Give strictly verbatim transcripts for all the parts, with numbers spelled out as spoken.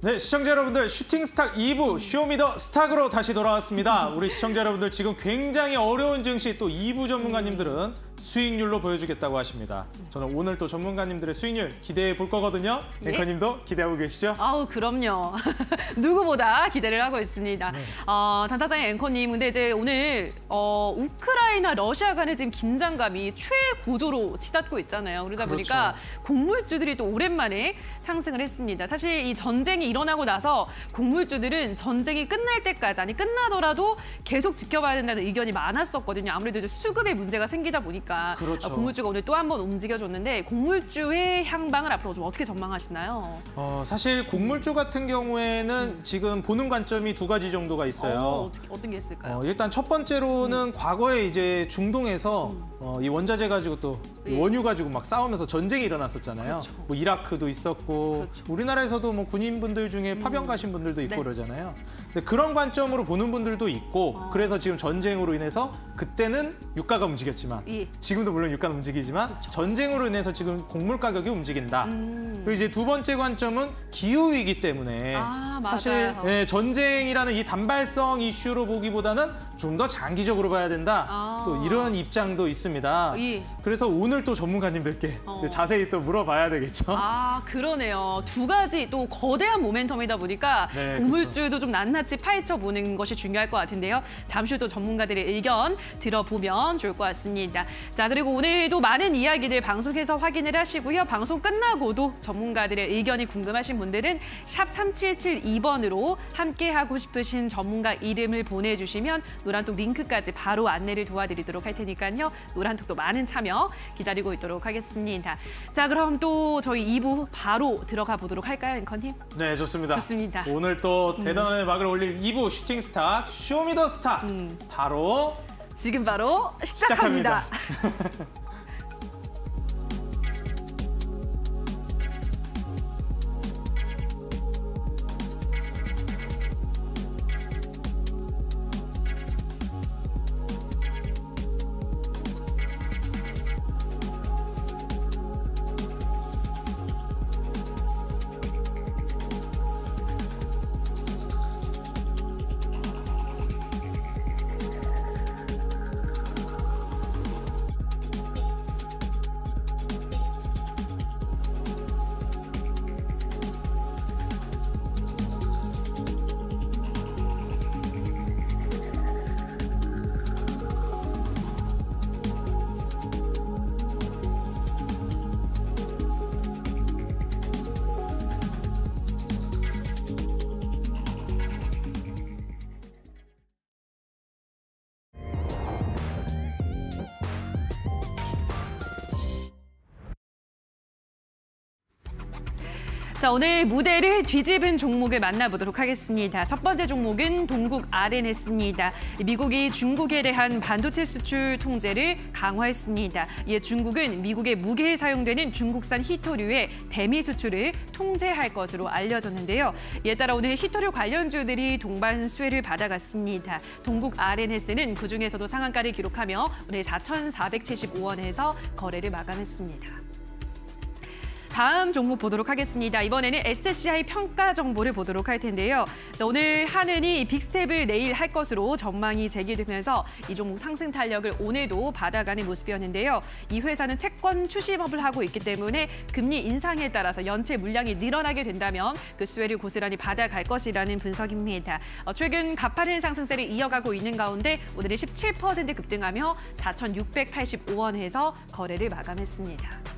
네, 시청자 여러분들 슈팅스탁 이 부 쇼미더 스탁으로 다시 돌아왔습니다. 우리 시청자 여러분들 지금 굉장히 어려운 증시 또 이 부 전문가님들은 수익률로 보여주겠다고 하십니다. 저는 오늘 또 전문가님들의 수익률 기대해 볼 거거든요. 예? 앵커님도 기대하고 계시죠? 아우 그럼요. 누구보다 기대를 하고 있습니다. 네. 어, 단타장의 앵커님, 근데 이제 오늘 어, 우크라이나 러시아 간의 지금 긴장감이 최고조로 치닫고 있잖아요. 그러다 그렇죠. 보니까 곡물주들이 또 오랜만에 상승을 했습니다. 사실 이 전쟁이 일어나고 나서 곡물주들은 전쟁이 끝날 때까지, 아니 끝나더라도 계속 지켜봐야 된다는 의견이 많았었거든요. 아무래도 이제 수급에 문제가 생기다 보니까. 그렇죠. 곡물주가 오늘 또 한 번 움직여줬는데 곡물주의 향방을 앞으로 좀 어떻게 전망하시나요? 어, 사실 곡물주 같은 경우에는 음. 지금 보는 관점이 두 가지 정도가 있어요. 어, 어떻게, 어떤 게 있을까요? 어, 일단 첫 번째로는 음. 과거에 이제 중동에서 음. 어, 이 원자재 가지고 또 네. 원유 가지고 막 싸우면서 전쟁이 일어났었잖아요. 그렇죠. 뭐 이라크도 있었고 그렇죠. 우리나라에서도 뭐 군인분들 중에 파병 가신 분들도 있고 네. 그러잖아요. 근데 그런 관점으로 보는 분들도 있고 어. 그래서 지금 전쟁으로 인해서 그때는 유가가 움직였지만 예. 지금도 물론 유가는 움직이지만 그렇죠. 전쟁으로 인해서 지금 곡물 가격이 움직인다. 음. 그리고 이제 두 번째 관점은 기후위기 때문에 아, 사실 예, 전쟁이라는 이 단발성 이슈로 보기보다는 좀 더 장기적으로 봐야 된다. 아. 또 이런 입장도 있습니다. 예. 그래서 오늘 또 전문가님들께 어. 자세히 또 물어봐야 되겠죠. 아, 그러네요. 두 가지 또 거대한 모멘텀이다 보니까 네, 곡물주도 그렇죠. 좀 낱낱이 파헤쳐 보는 것이 중요할 것 같은데요. 잠시 후 또 전문가들의 의견 들어보면 좋을 것 같습니다. 자, 그리고 오늘도 많은 이야기들 방송에서 확인을 하시고요. 방송 끝나고도 전문가들의 의견이 궁금하신 분들은 샵 삼칠칠이 번으로 함께하고 싶으신 전문가 이름을 보내주시면 노란톡 링크까지 바로 안내를 도와드리도록 할 테니까요. 노란톡도 많은 참여 기다리고 있도록 하겠습니다. 자, 그럼 또 저희 이 부 바로 들어가 보도록 할까요, 앵커님? 네, 좋습니다. 좋습니다. 오늘 또 대단한 음. 막을 올릴 이 부 슈팅스탁 쇼미더스탁 음. 바로 지금 바로 시작합니다. 시작합니다. 자, 오늘 무대를 뒤집은 종목을 만나보도록 하겠습니다. 첫 번째 종목은 동국 알엔에스입니다. 미국이 중국에 대한 반도체 수출 통제를 강화했습니다. 이에 중국은 미국의 무게에 사용되는 중국산 히토류의 대미 수출을 통제할 것으로 알려졌는데요. 이에 따라 오늘 히토류 관련주들이 동반 수혜를 받아갔습니다. 동국 알엔에스는 그중에서도 상한가를 기록하며 오늘 사천사백칠십오 원에서 거래를 마감했습니다. 다음 종목 보도록 하겠습니다. 이번에는 에스씨아이 평가 정보를 보도록 할 텐데요. 자, 오늘 한은이 빅스텝을 내일 할 것으로 전망이 제기되면서 이 종목 상승 탄력을 오늘도 받아가는 모습이었는데요. 이 회사는 채권 추심업을 하고 있기 때문에 금리 인상에 따라서 연체 물량이 늘어나게 된다면 그 수혜를 고스란히 받아갈 것이라는 분석입니다. 어, 최근 가파른 상승세를 이어가고 있는 가운데 오늘은 십칠 퍼센트 급등하며 사천육백팔십오 원에서 거래를 마감했습니다.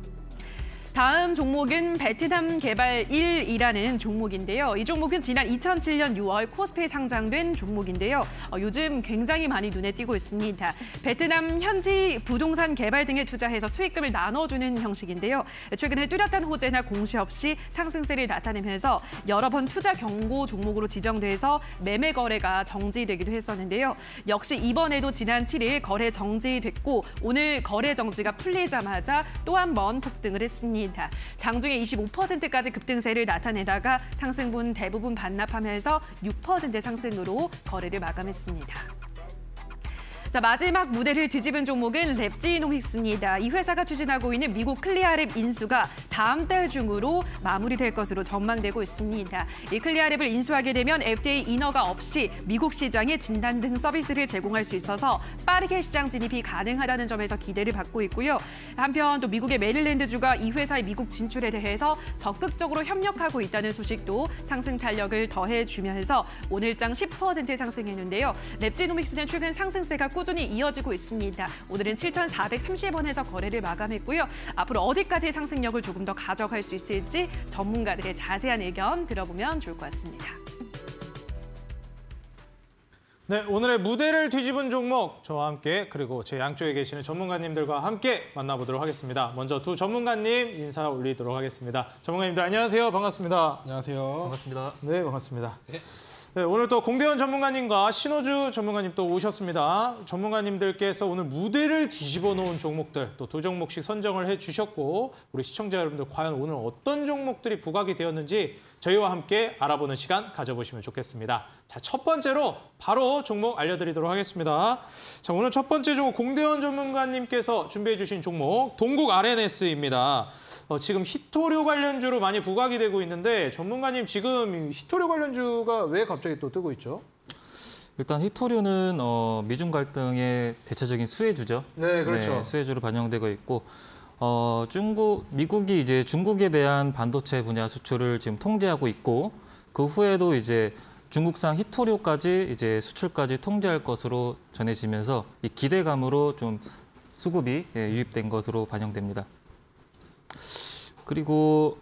다음 종목은 베트남 개발 일이라는 종목인데요. 이 종목은 지난 이천칠 년 유월 코스피에 상장된 종목인데요. 어, 요즘 굉장히 많이 눈에 띄고 있습니다. 베트남 현지 부동산 개발 등에 투자해서 수익금을 나눠주는 형식인데요. 최근에 뚜렷한 호재나 공시 없이 상승세를 나타내면서 여러 번 투자 경고 종목으로 지정돼서 매매 거래가 정지되기도 했었는데요. 역시 이번에도 지난 칠 일 거래 정지됐고 오늘 거래 정지가 풀리자마자 또 한 번 폭등을 했습니다. 장중에 이십오 퍼센트까지 급등세를 나타내다가 상승분 대부분 반납하면서 육 퍼센트 상승으로 거래를 마감했습니다. 자, 마지막 무대를 뒤집은 종목은 랩지노믹스입니다. 이 회사가 추진하고 있는 미국 클리아랩 인수가 다음 달 중으로 마무리될 것으로 전망되고 있습니다. 이 클리아랩을 인수하게 되면 에프디에이 인허가 없이 미국 시장에 진단 등 서비스를 제공할 수 있어서 빠르게 시장 진입이 가능하다는 점에서 기대를 받고 있고요. 한편 또 미국의 메릴랜드주가 이 회사의 미국 진출에 대해서 적극적으로 협력하고 있다는 소식도 상승 탄력을 더해주면서 오늘장 십 퍼센트 상승했는데요. 랩지노믹스는 최근 상승세가 꾸준히 이어지고 있습니다. 오늘은 칠천사백삼십 원에서 거래를 마감했고요. 앞으로 어디까지 상승력을 조금 더 가져갈 수 있을지 전문가들의 자세한 의견 들어보면 좋을 것 같습니다. 네, 오늘의 무대를 뒤집은 종목 저와 함께 그리고 제 양쪽에 계시는 전문가님들과 함께 만나보도록 하겠습니다. 먼저 두 전문가님 인사 올리도록 하겠습니다. 전문가님들 안녕하세요. 반갑습니다. 안녕하세요. 반갑습니다. 네, 반갑습니다. 네. 네, 오늘 또 공대원 전문가님과 신호주 전문가님 또 오셨습니다. 전문가님들께서 오늘 무대를 뒤집어 놓은 종목들 또 두 종목씩 선정을 해주셨고 우리 시청자 여러분들 과연 오늘 어떤 종목들이 부각이 되었는지 저희와 함께 알아보는 시간 가져보시면 좋겠습니다. 자, 첫 번째로 바로 종목 알려드리도록 하겠습니다. 자, 오늘 첫 번째 종목 공대원 전문가님께서 준비해 주신 종목 동국 알엔에스입니다. 어, 지금 히토류 관련주로 많이 부각이 되고 있는데 전문가님 지금 히토류 관련주가 왜 갑자기 또 뜨고 있죠? 일단 히토류는 어, 미중 갈등의 대체적인 수혜주죠. 네, 그렇죠. 네, 수혜주로 반영되고 있고 어, 중국, 미국이 이제 중국에 대한 반도체 분야 수출을 지금 통제하고 있고 그 후에도 이제 중국산 히토류까지 이제 수출까지 통제할 것으로 전해지면서 이 기대감으로 좀 수급이 예, 유입된 것으로 반영됩니다. 그리고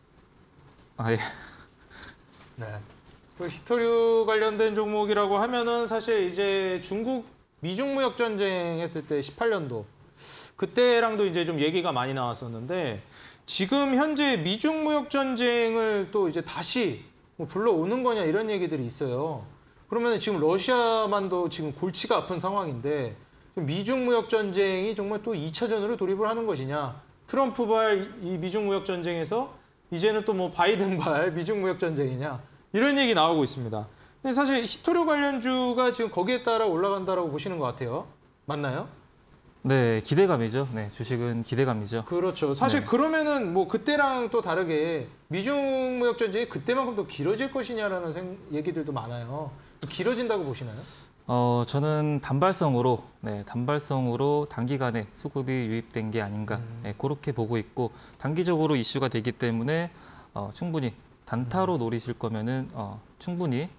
아 예. 네. 그 히토류 관련된 종목이라고 하면은 사실 이제 중국 미중 무역 전쟁 했을 때 십팔 년도 그때랑도 이제 좀 얘기가 많이 나왔었는데 지금 현재 미중 무역 전쟁을 또 이제 다시 뭐 불러오는 거냐 이런 얘기들이 있어요. 그러면 지금 러시아만도 지금 골치가 아픈 상황인데 미중 무역 전쟁이 정말 또 이 차전으로 돌입을 하는 것이냐. 트럼프발 이 미중 무역 전쟁에서 이제는 또 뭐 바이든발 미중 무역 전쟁이냐. 이런 얘기 나오고 있습니다. 근데 사실 히토류 관련주가 지금 거기에 따라 올라간다라고 보시는 것 같아요. 맞나요? 네, 기대감이죠. 네, 주식은 기대감이죠. 그렇죠. 사실 네. 그러면은 뭐 그때랑 또 다르게 미중 무역 전쟁이 그때만큼 더 길어질 것이냐라는 생, 얘기들도 많아요. 길어진다고 보시나요? 어, 저는 단발성으로, 네, 단발성으로 단기간에 수급이 유입된 게 아닌가, 음. 네, 그렇게 보고 있고 단기적으로 이슈가 되기 때문에 어, 충분히 단타로 음. 노리실 거면은 어, 충분히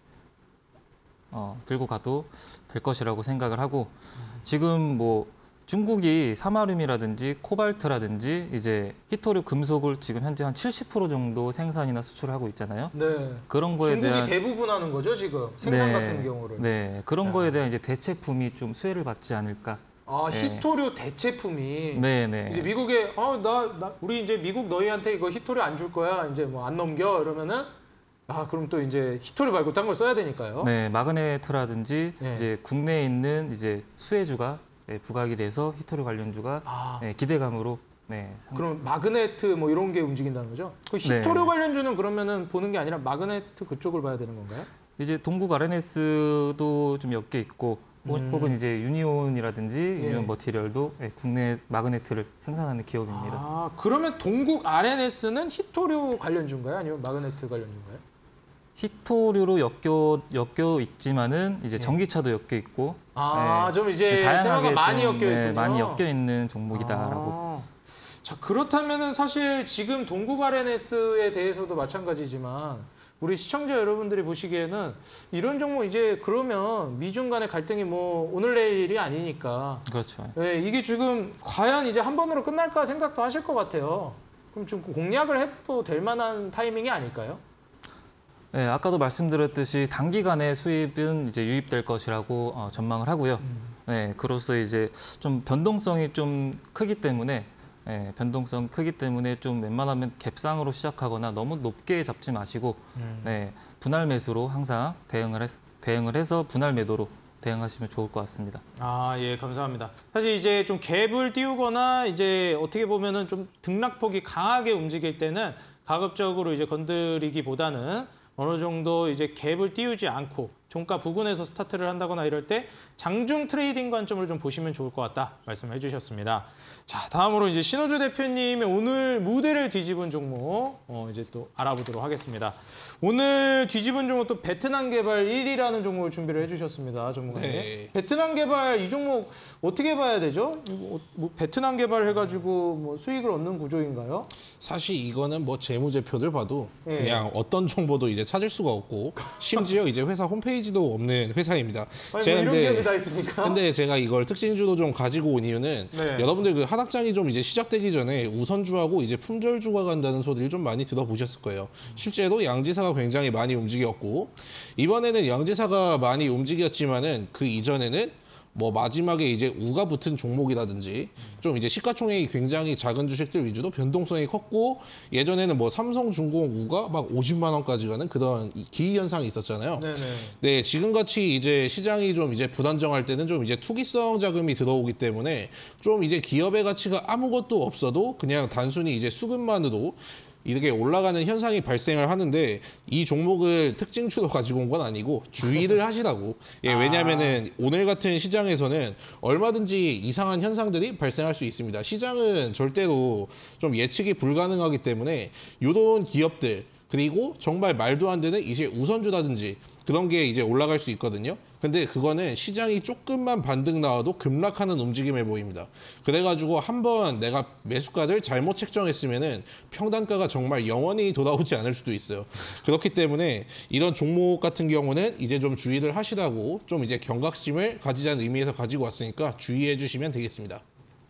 어, 들고 가도 될 것이라고 생각을 하고 음. 지금 뭐 중국이 사마륨이라든지 코발트라든지 이제 히토류 금속을 지금 현재 한 칠십 퍼센트 정도 생산이나 수출을 하고 있잖아요. 네. 그런 거에 중국이 대한 대부분 하는 거죠, 지금 생산 네, 같은 경우를. 네, 그런 야. 거에 대한 이제 대체품이 좀 수혜를 받지 않을까. 아, 네. 히토류 대체품이 네, 네. 이제 미국에 어, 나, 나 우리 이제 미국 너희한테 이거 히토류 안 줄 거야. 이제 뭐 안 넘겨. 이러면은 아, 그럼 또 이제 히토류 말고 딴 걸 써야 되니까요. 네, 마그네트라든지 네. 이제 국내에 있는 이제 수혜주가 네, 부각이 돼서 히토류 관련주가 아. 네, 기대감으로 네. 그럼 마그네트 뭐 이런 게 움직인다는 거죠? 그 히토류 네. 관련주는 그러면은 보는 게 아니라 마그네트 그쪽을 봐야 되는 건가요? 이제 동국 알엔에스도 좀 엮여 있고 음. 혹은 이제 유니온이라든지 예. 유니온 머티리얼도 네, 국내 마그네트를 생산하는 기업입니다. 아, 그러면 동국 알엔에스는 히토류 관련주인가요? 아니면 마그네트 관련주인가요? 히토류로 엮여 엮여 있지만은 이제 예. 전기차도 엮여 있고 아, 네. 좀 이제 다양하게 테마가 많이 좀, 엮여 있군요. 네, 많이 엮여 있는 종목이다라고. 아, 자, 그렇다면은 사실 지금 동국 알엔에스에 대해서도 마찬가지지만 우리 시청자 여러분들이 보시기에는 이런 종목 이제 그러면 미중 간의 갈등이 뭐 오늘 내일이 아니니까 그렇죠. 네, 이게 지금 과연 이제 한 번으로 끝날까 생각도 하실 것 같아요. 그럼 좀 공략을 해도 될 만한 타이밍이 아닐까요? 네, 아까도 말씀드렸듯이 단기간에 수입은 이제 유입될 것이라고 어, 전망을 하고요. 음. 네, 그로써 이제 좀 변동성이 좀 크기 때문에 네, 변동성 크기 때문에 좀 웬만하면 갭상으로 시작하거나 너무 높게 잡지 마시고 음. 네, 분할 매수로 항상 대응을 해, 대응을 해서 분할 매도로 대응하시면 좋을 것 같습니다. 아, 예, 감사합니다. 사실 이제 좀 갭을 띄우거나 이제 어떻게 보면은 좀 등락폭이 강하게 움직일 때는 가급적으로 이제 건드리기보다는 어느 정도 이제 갭을 띄우지 않고 종가 부근에서 스타트를 한다거나 이럴 때 장중 트레이딩 관점을 좀 보시면 좋을 것 같다 말씀해 주셨습니다. 자, 다음으로 이제 신호주 대표님의 오늘 무대를 뒤집은 종목 어, 이제 또 알아보도록 하겠습니다. 오늘 뒤집은 종목 또 베트남 개발 일 위라는 종목을 준비를 해주셨습니다, 전문가님. 네. 베트남 개발 이 종목 어떻게 봐야 되죠? 이거 뭐 베트남 개발 해가지고 뭐 수익을 얻는 구조인가요? 사실 이거는 뭐 재무제표들 봐도 예. 그냥 어떤 정보도 이제 찾을 수가 없고 심지어 이제 회사 홈페이지도 없는 회사입니다. 아니, 제가 뭐 이런 근데- 기업이 다 있습니까? 근데 제가 이걸 특징주도 좀 가지고 온 이유는 네. 여러분들 그 하락장이 좀 이제 시작되기 전에 우선주하고 이제 품절주가 간다는 소리를 좀 많이 들어보셨을 거예요. 실제로 양지사가 굉장히 많이 움직였고 이번에는 양지사가 많이 움직였지만은 그 이전에는 뭐 마지막에 이제 우가 붙은 종목이라든지 좀 이제 시가총액이 굉장히 작은 주식들 위주로 변동성이 컸고 예전에는 뭐 삼성중공 우가 막 오십만 원까지 가는 그런 기이 현상이 있었잖아요. 네네. 네, 지금같이 이제 시장이 좀 이제 불안정할 때는 좀 이제 투기성 자금이 들어오기 때문에 좀 이제 기업의 가치가 아무것도 없어도 그냥 단순히 이제 수급만으로 이렇게 올라가는 현상이 발생을 하는데 이 종목을 특징추로 가지고 온 건 아니고 주의를 하시라고. 예, 왜냐하면은 오늘 같은 시장에서는 얼마든지 이상한 현상들이 발생할 수 있습니다. 시장은 절대로 좀 예측이 불가능하기 때문에 이런 기업들 그리고 정말 말도 안 되는 이제 우선주라든지 그런 게 이제 올라갈 수 있거든요. 근데 그거는 시장이 조금만 반등 나와도 급락하는 움직임에 보입니다. 그래가지고 한번 내가 매수가를 잘못 책정했으면은 평단가가 정말 영원히 돌아오지 않을 수도 있어요. 그렇기 때문에 이런 종목 같은 경우는 이제 좀 주의를 하시라고 좀 이제 경각심을 가지자는 의미에서 가지고 왔으니까 주의해 주시면 되겠습니다.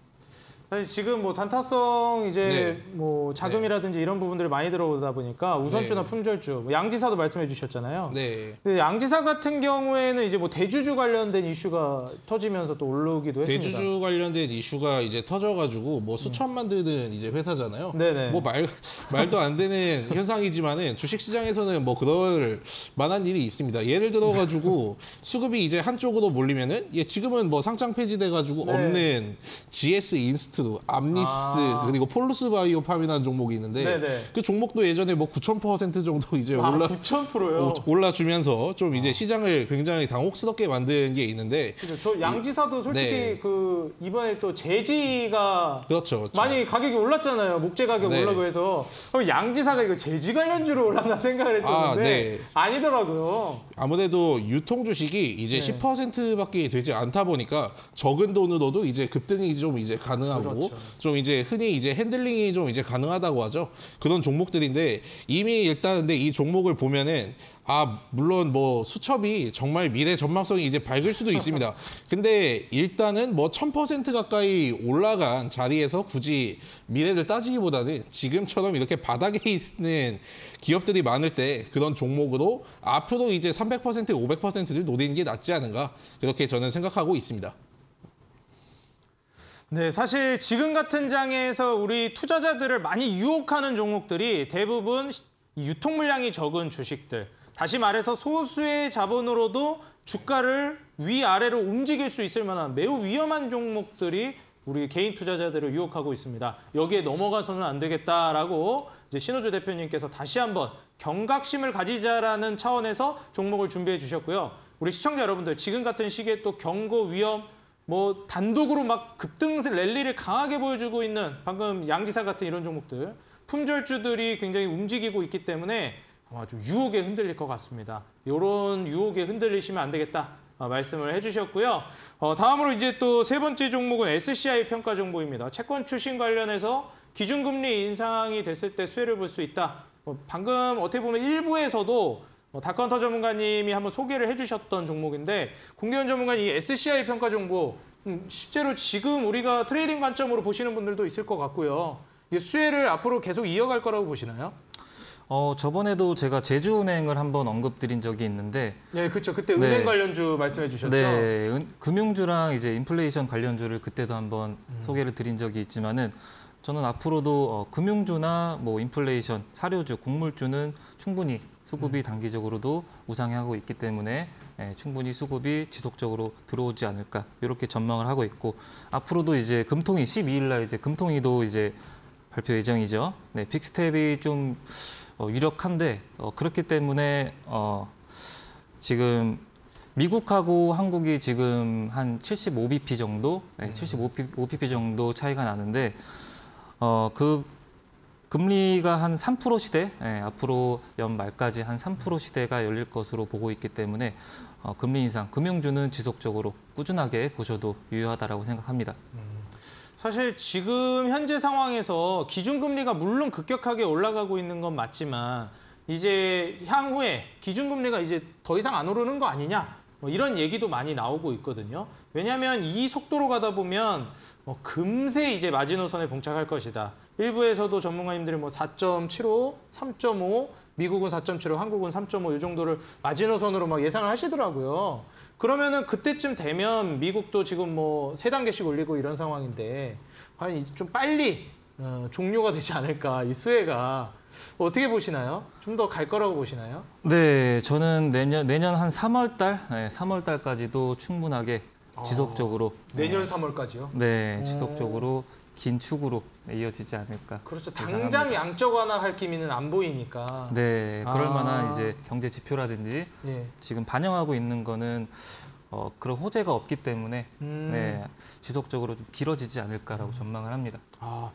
사실 지금 뭐 단타성 이제 네. 뭐 자금이라든지 이런 부분들이 많이 들어오다 보니까 우선주나 네. 품절주, 뭐 양지사도 말씀해 주셨잖아요. 네. 근데 양지사 같은 경우에는 이제 뭐 대주주 관련된 이슈가 터지면서 또 올라오기도 했습니다. 대주주 관련된 이슈가 이제 터져가지고 뭐 수천만 드는 이제 회사잖아요. 네네. 뭐 말 말도 안 되는 현상이지만은 주식시장에서는 뭐 그럴 만한 일이 있습니다. 예를 들어가지고 수급이 이제 한쪽으로 몰리면은 예 지금은 뭐 상장 폐지돼가지고 네. 없는 지에스 인스트 암니스 아. 그리고 폴루스 바이오팜이라는 종목이 있는데 네네. 그 종목도 예전에 뭐 구천 퍼센트 정도 이제 아, 올라 구천 퍼센트요. 올라주면서 좀 이제 시장을 굉장히 당혹스럽게 만든 게 있는데 그죠. 저 양지사도 솔직히 네. 그 이번에 또 제지가 그렇죠, 그렇죠. 많이 가격이 올랐잖아요. 목재 가격 네. 올라고 해서 그럼 양지사가 이거 제지 관련주로 올랐나 생각을 했었는데 아, 네. 아니더라고요. 아무래도 유통 주식이 이제 네. 십 퍼센트밖에 되지 않다 보니까 적은 돈으로도 이제 급등이 좀 이제 가능하고 그렇죠. 좀 이제 흔히 이제 핸들링이 좀 이제 가능하다고 하죠. 그런 종목들인데 이미 일단 근데 이 종목을 보면은 아 물론 뭐 수첩이 정말 미래 전망성이 이제 밝을 수도 있습니다. 근데 일단은 뭐 천 퍼센트 가까이 올라간 자리에서 굳이 미래를 따지기보다는 지금처럼 이렇게 바닥에 있는 기업들이 많을 때 그런 종목으로 앞으로 이제 삼백 퍼센트, 오백 퍼센트를 노리는 게 낫지 않은가 그렇게 저는 생각하고 있습니다. 네, 사실 지금 같은 장에서 우리 투자자들을 많이 유혹하는 종목들이 대부분 유통 물량이 적은 주식들. 다시 말해서 소수의 자본으로도 주가를 위아래로 움직일 수 있을 만한 매우 위험한 종목들이 우리 개인 투자자들을 유혹하고 있습니다. 여기에 넘어가서는 안 되겠다라고 이제 신호주 대표님께서 다시 한번 경각심을 가지자라는 차원에서 종목을 준비해 주셨고요. 우리 시청자 여러분들 지금 같은 시기에 또 경고 위험 뭐 단독으로 막 급등 랠리를 강하게 보여주고 있는 방금 양지사 같은 이런 종목들 품절주들이 굉장히 움직이고 있기 때문에 아마 좀 유혹에 흔들릴 것 같습니다. 이런 유혹에 흔들리시면 안 되겠다 말씀을 해주셨고요. 어, 다음으로 이제 또 세 번째 종목은 에스씨아이 평가 정보입니다. 채권 출신 관련해서 기준금리 인상이 됐을 때 수혜를 볼 수 있다. 어, 방금 어떻게 보면 일부에서도 어, 다카운터 전문가님이 한번 소개를 해주셨던 종목인데 공개현 전문가님 이 에스씨아이 평가 정보 음, 실제로 지금 우리가 트레이딩 관점으로 보시는 분들도 있을 것 같고요. 이게 수혜를 앞으로 계속 이어갈 거라고 보시나요? 어, 저번에도 제가 제주은행을 한번 언급드린 적이 있는데 네, 그렇죠. 그때 네. 은행 관련주 말씀해 주셨죠. 네, 은, 금융주랑 이제 인플레이션 관련주를 그때도 한번 음. 소개를 드린 적이 있지만은 저는 앞으로도 어, 금융주나 뭐 인플레이션, 사료주, 곡물주는 충분히 수급이 음. 단기적으로도 우상향하고 있기 때문에 예, 충분히 수급이 지속적으로 들어오지 않을까 이렇게 전망을 하고 있고 앞으로도 이제 금통위 십이 일 날 이제 금통위도 이제 발표 예정이죠. 네, 빅스텝이 좀 어, 유력한데 어, 그렇기 때문에 어, 지금 미국하고 한국이 지금 한 칠십오 비피 정도, 네, 칠십오 비피 정도 차이가 나는데 어, 그 금리가 한 삼 퍼센트 시대, 네, 앞으로 연말까지 한 삼 퍼센트 시대가 열릴 것으로 보고 있기 때문에 어, 금리 인상, 금융주는 지속적으로 꾸준하게 보셔도 유효하다라고 생각합니다. 사실 지금 현재 상황에서 기준금리가 물론 급격하게 올라가고 있는 건 맞지만 이제 향후에 기준금리가 이제 더 이상 안 오르는 거 아니냐 뭐 이런 얘기도 많이 나오고 있거든요. 왜냐하면 이 속도로 가다 보면 뭐 금세 이제 마지노선에 봉착할 것이다. 일부에서도 전문가님들이 뭐 사 점 칠오, 삼 점 오, 미국은 사 점 칠오, 한국은 삼 점 오 이 정도를 마지노선으로 막 예상을 하시더라고요. 그러면은 그때쯤 되면 미국도 지금 뭐 세 단계씩 올리고 이런 상황인데 과연 좀 빨리 어, 종료가 되지 않을까 이 수혜가 어떻게 보시나요? 좀 더 갈 거라고 보시나요? 네, 저는 내년 내년 한 삼월 달, 네, 삼월 달까지도 충분하게 지속적으로 아, 내년 삼월까지요? 네, 지속적으로 긴 축으로 이어지지 않을까. 그렇죠. 예상합니다. 당장 양적 완화할 기미는 안 보이니까. 네, 그럴 아. 만한 이제 경제 지표라든지 예. 지금 반영하고 있는 거는 어, 그런 호재가 없기 때문에 음. 네, 지속적으로 좀 길어지지 않을까라고 전망을 합니다. 아,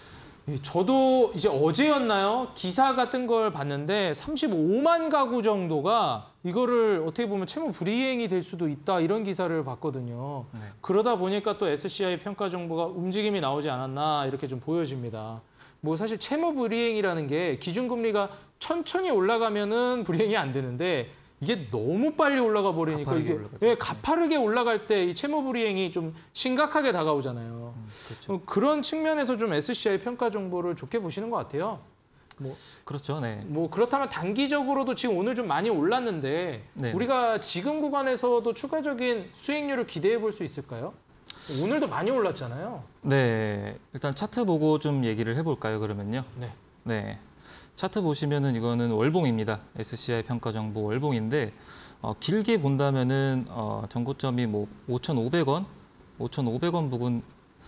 예, 저도 이제 어제였나요? 기사 같은 걸 봤는데 삼십오만 가구 정도가 이거를 어떻게 보면 채무 불이행이 될 수도 있다 이런 기사를 봤거든요. 네. 그러다 보니까 또 에스씨아이 평가 정보가 움직임이 나오지 않았나 이렇게 좀 보여집니다. 뭐 사실 채무 불이행이라는 게 기준금리가 천천히 올라가면은 불이행이 안 되는데 이게 너무 빨리 올라가 버리니까 가파르게 이게 올라가죠. 예, 가파르게 올라갈 때 이 채무 불이행이 좀 심각하게 다가오잖아요. 음, 그렇죠. 그런 측면에서 좀 에스씨아이 평가 정보를 좋게 보시는 것 같아요. 뭐, 그렇죠. 네. 뭐 그렇다면 단기적으로도 지금 오늘 좀 많이 올랐는데 네. 우리가 지금 구간에서도 추가적인 수익률을 기대해 볼 수 있을까요? 오늘도 많이 올랐잖아요. 네, 일단 차트 보고 좀 얘기를 해볼까요? 그러면요. 네. 네, 차트 보시면은 이거는 월봉입니다. 에스씨아이 평가 정보 월봉인데 어, 길게 본다면은 어, 전고점이 뭐 오천오백 원, 오천오백 원 부근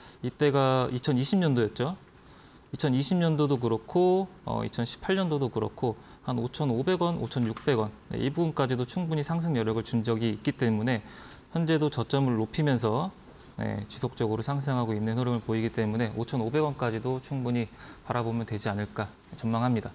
이때가 이천이십 년도였죠. 이천이십 년도도 그렇고 어, 이천십팔 년도도 그렇고 한 오천오백 원, 오천육백 원 네, 이 부분까지도 충분히 상승 여력을 준 적이 있기 때문에 현재도 저점을 높이면서 네, 지속적으로 상승하고 있는 흐름을 보이기 때문에 오천오백 원까지도 충분히 바라보면 되지 않을까 전망합니다.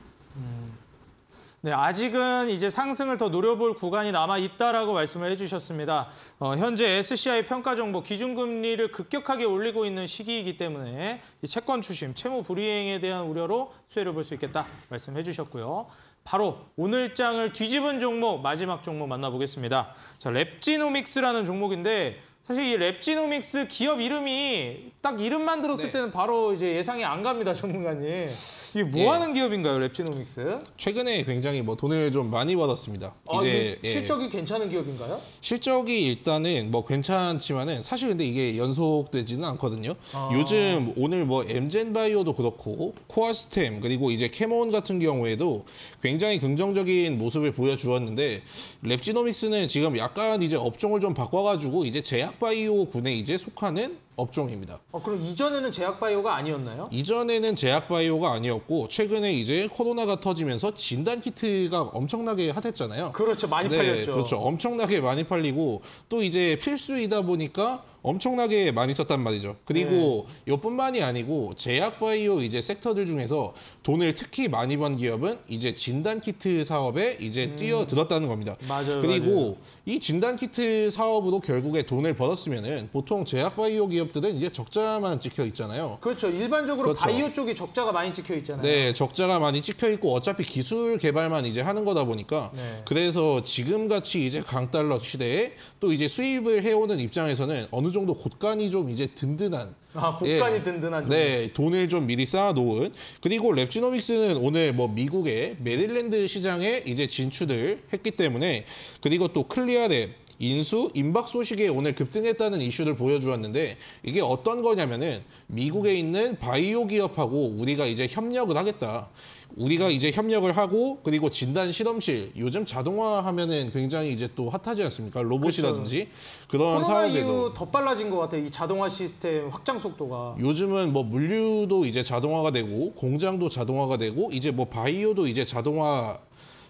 네, 아직은 이제 상승을 더 노려볼 구간이 남아 있다라고 말씀을 해주셨습니다. 어, 현재 에스씨아이 평가 정보 기준금리를 급격하게 올리고 있는 시기이기 때문에 이 채권 추심, 채무 불이행에 대한 우려로 수혜를 볼 수 있겠다 말씀해 주셨고요. 바로 오늘장을 뒤집은 종목, 마지막 종목 만나보겠습니다. 자, 랩지노믹스라는 종목인데 사실 이 랩지노믹스 기업 이름이 딱 이름만 들었을 네. 때는 바로 이제 예상이 안 갑니다, 전문가님. 이게 뭐 예. 하는 기업인가요, 랩지노믹스? 최근에 굉장히 뭐 돈을 좀 많이 받았습니다. 아, 이제 이게 실적이 괜찮은 기업인가요? 실적이 일단은 뭐 괜찮지만은 사실 근데 이게 연속되지는 않거든요. 아. 요즘 오늘 뭐 엠젠바이오도 그렇고 코아스템 그리고 이제 캐몬 같은 경우에도 굉장히 긍정적인 모습을 보여주었는데 랩지노믹스는 지금 약간 이제 업종을 좀 바꿔가지고 이제 제약바이오군에 이제 속하는 업종입니다. 어, 그럼 이전에는 제약바이오가 아니었나요? 이전에는 제약바이오가 아니었고 최근에 이제 코로나가 터지면서 진단키트가 엄청나게 핫했잖아요. 그렇죠, 많이 네, 팔렸죠. 그렇죠. 엄청나게 많이 팔리고 또 이제 필수이다 보니까 엄청나게 많이 썼단 말이죠. 그리고 네. 이뿐만이 아니고 제약바이오 이제 섹터들 중에서 돈을 특히 많이 번 기업은 이제 진단키트 사업에 이제 음. 뛰어들었다는 겁니다. 맞아요, 그리고 맞아요. 이 진단키트 사업으로 결국에 돈을 벌었으면은 보통 제약바이오 기업들은 이제 적자만 찍혀 있잖아요. 그렇죠. 일반적으로 그렇죠. 바이오 쪽이 적자가 많이 찍혀 있잖아요. 네, 적자가 많이 찍혀 있고 어차피 기술 개발만 이제 하는 거다 보니까 네. 그래서 지금 같이 이제 강달러 시대에 또 이제 수입을 해오는 입장에서는 어느 정도 곳간이 좀 이제 든든한 아, 곳간이 든든한 종목. 네, 돈을 좀 미리 쌓아놓은 그리고 랩지노믹스는 오늘 뭐 미국의 메릴랜드 시장에 이제 진출을 했기 때문에 그리고 또 클리아랩 인수, 임박 소식에 오늘 급등했다는 이슈를 보여주었는데 이게 어떤 거냐면은 미국에 있는 바이오 기업하고 우리가 이제 협력을 하겠다. 우리가 이제 협력을 하고 그리고 진단 실험실 요즘 자동화하면은 굉장히 이제 또 핫하지 않습니까? 로봇이라든지 그런 코로나 사업에도 이후 더 빨라진 것 같아요. 이 자동화 시스템 확장 속도가. 요즘은 뭐 물류도 이제 자동화가 되고 공장도 자동화가 되고 이제 뭐 바이오도 이제 자동화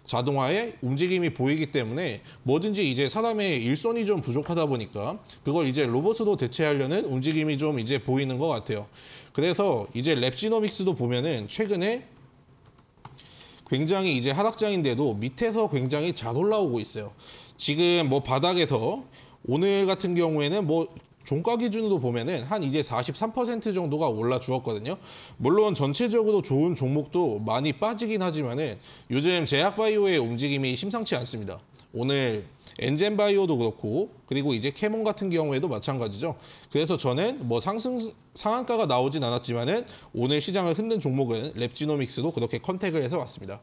자동화의 움직임이 보이기 때문에 뭐든지 이제 사람의 일손이 좀 부족하다 보니까 그걸 이제 로봇으로 대체하려는 움직임이 좀 이제 보이는 것 같아요. 그래서 이제 랩지노믹스도 보면은 최근에 굉장히 이제 하락장인데도 밑에서 굉장히 잘 올라오고 있어요. 지금 뭐 바닥에서 오늘 같은 경우에는 뭐 종가 기준으로 보면은 한 이제 사십삼 퍼센트 정도가 올라 주었거든요. 물론 전체적으로 좋은 종목도 많이 빠지긴 하지만은 요즘 제약바이오의 움직임이 심상치 않습니다. 오늘 엔젠바이오도 그렇고 그리고 이제 캐몬 같은 경우에도 마찬가지죠. 그래서 저는 뭐 상승 상한가가 나오진 않았지만은 오늘 시장을 흔든 종목은 랩지노믹스도 그렇게 컨택을 해서 왔습니다.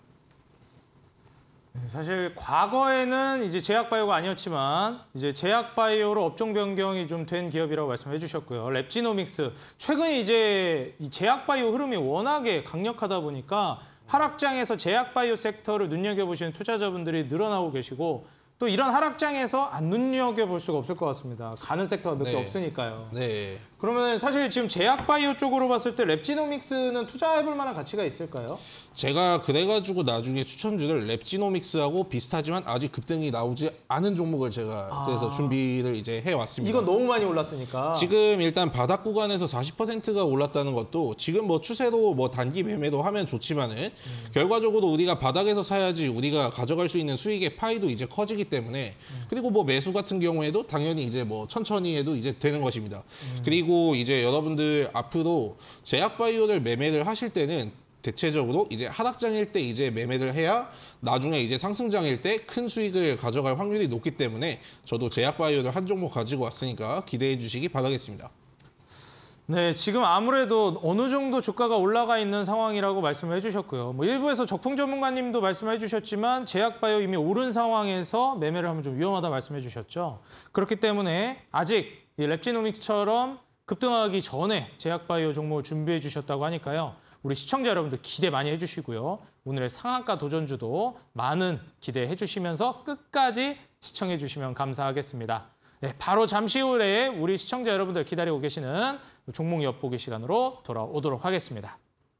사실 과거에는 이제 제약바이오가 아니었지만 이제 제약바이오로 업종 변경이 좀 된 기업이라고 말씀해 주셨고요. 랩지노믹스 최근 이제 이 제약바이오 흐름이 워낙에 강력하다 보니까 하락장에서 제약바이오 섹터를 눈여겨보시는 투자자분들이 늘어나고 계시고 또 이런 하락장에서 안 눈여겨볼 수가 없을 것 같습니다. 가는 섹터가 몇 개 네. 없으니까요. 네. 그러면 사실 지금 제약바이오 쪽으로 봤을 때 랩지노믹스는 투자해볼 만한 가치가 있을까요? 제가 그래가지고 나중에 추천주를 랩지노믹스하고 비슷하지만 아직 급등이 나오지 않은 종목을 제가 아. 그래서 준비를 이제 해왔습니다. 이건 너무 많이 올랐으니까. 지금 일단 바닥 구간에서 사십 퍼센트가 올랐다는 것도 지금 뭐 추세로 뭐 단기 매매도 하면 좋지만은 음. 결과적으로 우리가 바닥에서 사야지 우리가 가져갈 수 있는 수익의 파이도 이제 커지기 때문에 음. 그리고 뭐 매수 같은 경우에도 당연히 이제 뭐 천천히 해도 이제 되는 것입니다. 음. 그리고 이제 여러분들 앞으로 제약바이오를 매매를 하실 때는 대체적으로 이제 하락장일 때 이제 매매를 해야 나중에 이제 상승장일 때 큰 수익을 가져갈 확률이 높기 때문에 저도 제약바이오를 한 종목 가지고 왔으니까 기대해 주시기 바라겠습니다. 네, 지금 아무래도 어느 정도 주가가 올라가 있는 상황이라고 말씀을 해주셨고요. 뭐 일부에서 적풍 전문가님도 말씀해 주셨지만 제약바이오 이미 오른 상황에서 매매를 하면 좀 위험하다 말씀해 주셨죠. 그렇기 때문에 아직 이 랩지노믹스처럼 급등하기 전에 제약바이오 종목을 준비해 주셨다고 하니까요. 우리 시청자 여러분들 기대 많이 해주시고요. 오늘의 상한가 도전주도 많은 기대해 주시면서 끝까지 시청해 주시면 감사하겠습니다. 네, 바로 잠시 후에 우리 시청자 여러분들 기다리고 계시는 종목 엿보기 시간으로 돌아오도록 하겠습니다.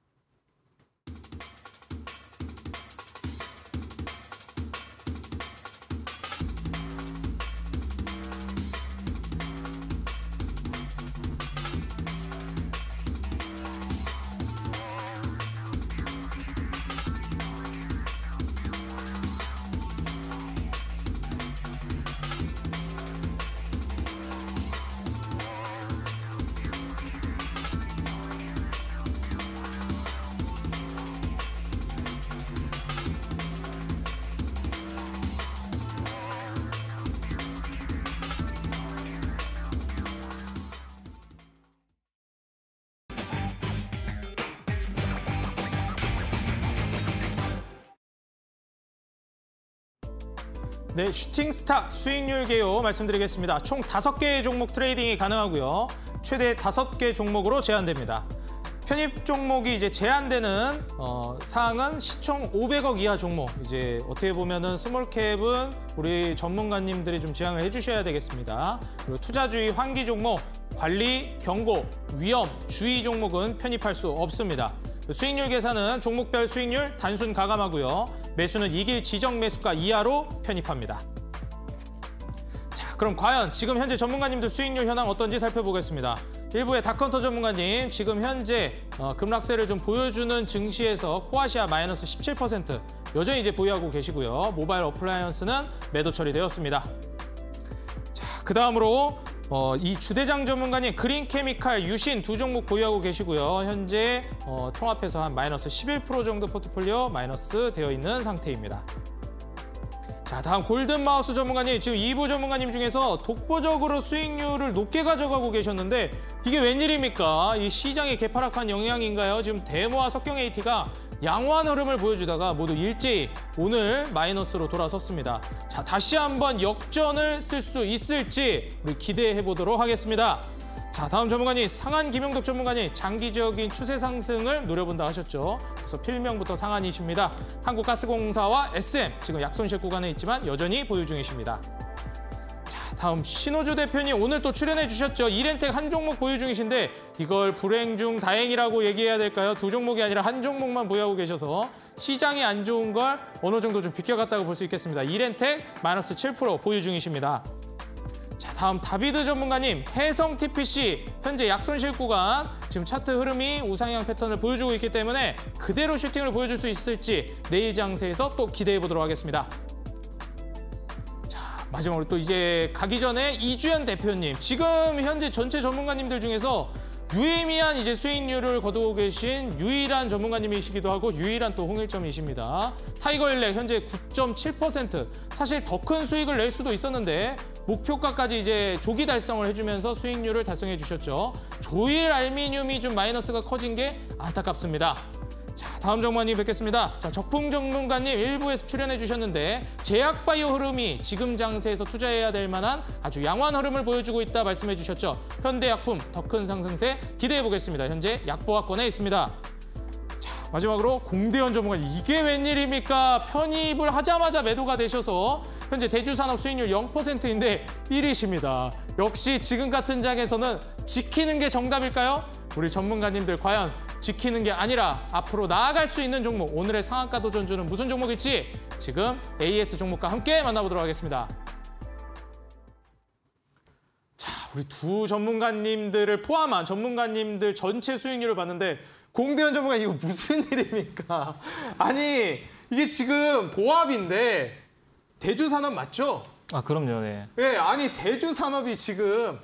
네, 슈팅스탁 수익률 개요 말씀드리겠습니다. 총 다섯 개의 종목 트레이딩이 가능하고요. 최대 다섯 개 종목으로 제한됩니다. 편입 종목이 이제 제한되는 어, 사항은 시총 오백억 이하 종목. 이제 어떻게 보면은 스몰캡은 우리 전문가님들이 좀 지향을 해주셔야 되겠습니다. 그리고 투자주의 환기 종목, 관리, 경고, 위험, 주의 종목은 편입할 수 없습니다. 수익률 계산은 종목별 수익률 단순 가감하고요. 매수는 이길 지정 매수가 이하로 편입합니다. 자, 그럼 과연 지금 현재 전문가님들 수익률 현황 어떤지 살펴보겠습니다. 일부의 다컨터 전문가님, 지금 현재 어, 급락세를 좀 보여주는 증시에서 코아시아 마이너스 십칠 퍼센트 여전히 이제 보유하고 계시고요. 모바일 어플라이언스는 매도 처리되었습니다. 자, 그 다음으로 어, 이 주대장 전문가님 그린케미칼, 유신 두 종목 보유하고 계시고요. 현재 어, 총합해서 한 마이너스 십일 퍼센트 정도 포트폴리오 마이너스 되어 있는 상태입니다. 자, 다음 골든마우스 전문가님, 지금 이 부 전문가님 중에서 독보적으로 수익률을 높게 가져가고 계셨는데 이게 웬일입니까? 이 시장의 개파락한 영향인가요? 지금 데모와 석경 에이티가 양호한 흐름을 보여주다가 모두 일제히 오늘 마이너스로 돌아섰습니다. 자, 다시 한번 역전을 쓸 수 있을지 우리 기대해 보도록 하겠습니다. 자, 다음 전문가님 상한 김용덕 전문가님, 장기적인 추세 상승을 노려본다 하셨죠. 그래서 필명부터 상한이십니다. 한국가스공사와 에스엠 지금 약손실 구간에 있지만 여전히 보유 중이십니다. 자, 다음 신호주 대표님 오늘 또 출연해 주셨죠. 이렌텍 한 종목 보유 중이신데 이걸 불행 중 다행이라고 얘기해야 될까요? 두 종목이 아니라 한 종목만 보유하고 계셔서 시장이 안 좋은 걸 어느 정도 좀 비껴갔다고 볼 수 있겠습니다. 이렌텍 마이너스 칠 퍼센트 보유 중이십니다. 자, 다음 다비드 전문가님, 해성 티피씨 현재 약손실 구간 지금 차트 흐름이 우상향 패턴을 보여주고 있기 때문에 그대로 슈팅을 보여줄 수 있을지 내일 장세에서 또 기대해 보도록 하겠습니다. 자, 마지막으로 또 이제 가기 전에 이주연 대표님, 지금 현재 전체 전문가님들 중에서 유의미한 이제 수익률을 거두고 계신 유일한 전문가님이시기도 하고 유일한 또 홍일점이십니다. 타이거일렉 현재 구 점 칠 퍼센트. 사실 더 큰 수익을 낼 수도 있었는데 목표가까지 이제 조기 달성을 해주면서 수익률을 달성해 주셨죠. 조일 알미늄이 좀 마이너스가 커진 게 안타깝습니다. 자, 다음 전문가님 뵙겠습니다. 자, 적풍 전문가님 일부에서 출연해 주셨는데 제약바이오 흐름이 지금 장세에서 투자해야 될 만한 아주 양호한 흐름을 보여주고 있다 말씀해 주셨죠. 현대약품 더 큰 상승세 기대해 보겠습니다. 현재 약보합권에 있습니다. 자, 마지막으로 공대현 전문가님, 이게 웬일입니까? 편입을 하자마자 매도가 되셔서 현재 대주산업 수익률 영 퍼센트인데 일 위십니다. 역시 지금 같은 장에서는 지키는 게 정답일까요? 우리 전문가님들 과연 지키는 게 아니라 앞으로 나아갈 수 있는 종목, 오늘의 상한가 도전주는 무슨 종목일지 지금 에이에스 종목과 함께 만나보도록 하겠습니다. 자, 우리 두 전문가님들을 포함한 전문가님들 전체 수익률을 봤는데 공대현 전문가님 이거 무슨 일입니까? 아니 이게 지금 보합인데 대주산업 맞죠? 아, 그럼요. 네. 네, 아니 대주산업이 지금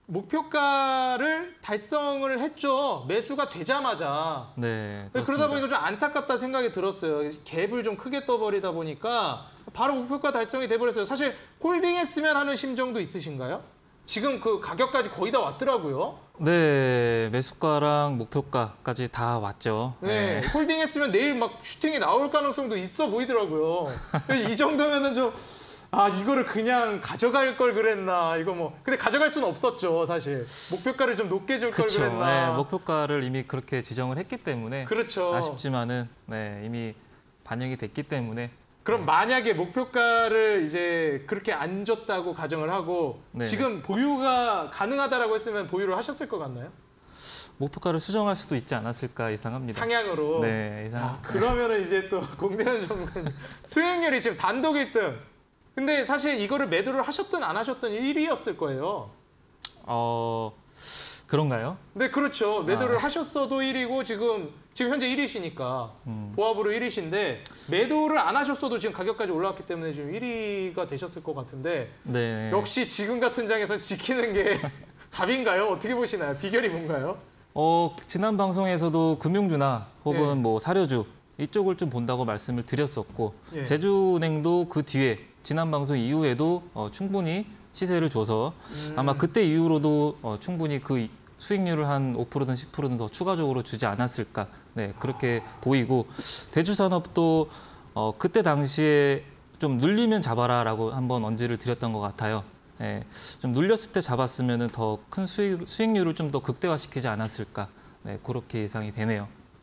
목표가를 달성을 했죠. 매수가 되자마자. 네. 그러다 그렇습니다. 보니까 좀 안타깝다 생각이 들었어요. 갭을 좀 크게 떠버리다 보니까 바로 목표가 달성이 돼버렸어요. 사실 홀딩했으면 하는 심정도 있으신가요? 지금 그 가격까지 거의 다 왔더라고요. 네, 매수가랑 목표가까지 다 왔죠. 네, 홀딩했으면 내일 막 슈팅이 나올 가능성도 있어 보이더라고요. 이 정도면은 좀 아, 이거를 그냥 가져갈 걸 그랬나. 이거 뭐 근데 가져갈 수는 없었죠, 사실. 목표가를 좀 높게 줄 걸 그렇죠. 그랬나. 네, 목표가를 이미 그렇게 지정을 했기 때문에 그렇죠. 아쉽지만은 네, 이미 반영이 됐기 때문에. 그럼 만약에 목표가를 이제 그렇게 안 줬다고 가정을 하고 네. 지금 보유가 가능하다라고 했으면 보유를 하셨을 것 같나요? 목표가를 수정할 수도 있지 않았을까 예상합니다. 상향으로. 네, 예상. 아, 그러면은 이제 또 공대현 전문가님 수익률이 지금 단독 일 등. 근데 사실 이거를 매도를 하셨든 안 하셨든 일 위였을 거예요. 어, 그런가요? 네, 그렇죠. 매도를 아. 하셨어도 일 위고 지금 지금 현재 일 위시니까 음. 보합으로 일 위신데 매도를 안 하셨어도 지금 가격까지 올라왔기 때문에 지금 일 위가 되셨을 것 같은데 네. 역시 지금 같은 장에서 지키는 게 답인가요? 어떻게 보시나요? 비결이 뭔가요? 어, 지난 방송에서도 금융주나 혹은 예. 뭐 사료주 이쪽을 좀 본다고 말씀을 드렸었고 예. 제주은행도 그 뒤에 지난 방송 이후에도 어, 충분히 시세를 줘서 음. 아마 그때 이후로도 어, 충분히 그 수익률을 한 오 퍼센트든 십 퍼센트든 더 추가적으로 주지 않았을까. 네, 그렇게 보이고 대주산업도 어, 그때 당시에 좀 눌리면 잡아라라고 한번 언지를 드렸던 것 같아요. 네, 좀 눌렸을 때 잡았으면 더 큰 수익, 수익률을 좀 더 극대화시키지 않았을까. 네, 그렇게 예상이 되네요.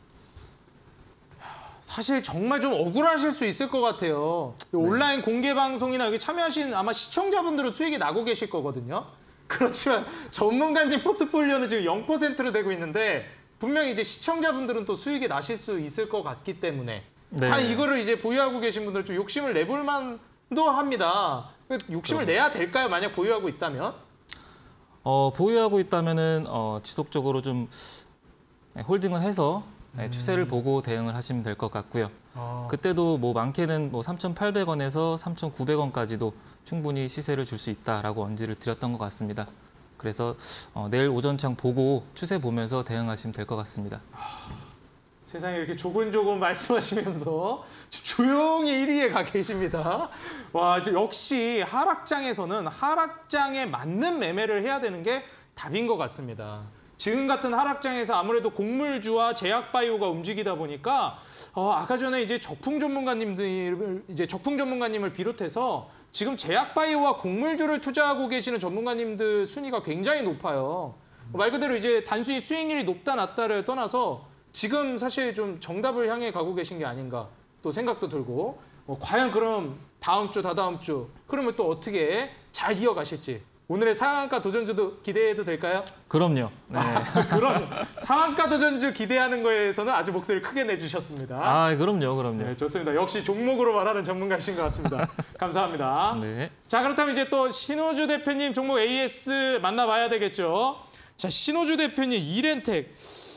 사실 정말 좀 억울하실 수 있을 것 같아요. 온라인 공개 방송이나 여기 참여하신 아마 시청자분들은 수익이 나고 계실 거거든요. 그렇지만 전문가님 포트폴리오는 지금 영 퍼센트로 되고 있는데 분명히 이제 시청자분들은 또 수익이 나실 수 있을 것 같기 때문에 네. 한 이거를 이제 보유하고 계신 분들 좀 욕심을 내볼 만도 합니다. 욕심을 그럼. 내야 될까요? 만약 보유하고 있다면? 어, 보유하고 있다면은 어, 지속적으로 좀 홀딩을 해서 네, 추세를 보고 대응을 하시면 될 것 같고요. 아. 그때도 뭐 많게는 뭐 삼천팔백 원에서 삼천구백 원까지도 충분히 시세를 줄 수 있다라고 언지를 드렸던 것 같습니다. 그래서 어, 내일 오전장 보고 추세 보면서 대응하시면 될 것 같습니다. 세상에 이렇게 조곤조곤 말씀하시면서 조용히 일 위에 가 계십니다. 와, 이제 역시 하락장에서는 하락장에 맞는 매매를 해야 되는 게 답인 것 같습니다. 지금 같은 하락장에서 아무래도 곡물주와 제약바이오가 움직이다 보니까 어, 아까 전에 이제 적풍 전문가님들 이제 적풍 전문가님을 비롯해서 지금 제약바이오와 곡물주를 투자하고 계시는 전문가님들 순위가 굉장히 높아요. 말 그대로 이제 단순히 수익률이 높다 낮다를 떠나서 지금 사실 좀 정답을 향해 가고 계신 게 아닌가 또 생각도 들고 어, 과연 그럼 다음 주, 다다음 주. 그러면 또 어떻게 잘 이어가실지. 오늘의 상한가 도전주도 기대해도 될까요? 그럼요. 네. 그럼 상한가 도전주 기대하는 거에서는 아주 목소리를 크게 내주셨습니다. 아, 그럼요, 그럼요. 네, 좋습니다. 역시 종목으로 말하는 전문가이신 것 같습니다. 감사합니다. 네. 자, 그렇다면 이제 또 신호주 대표님 종목 에이에스 만나봐야 되겠죠. 자, 신호주 대표님 이렌텍.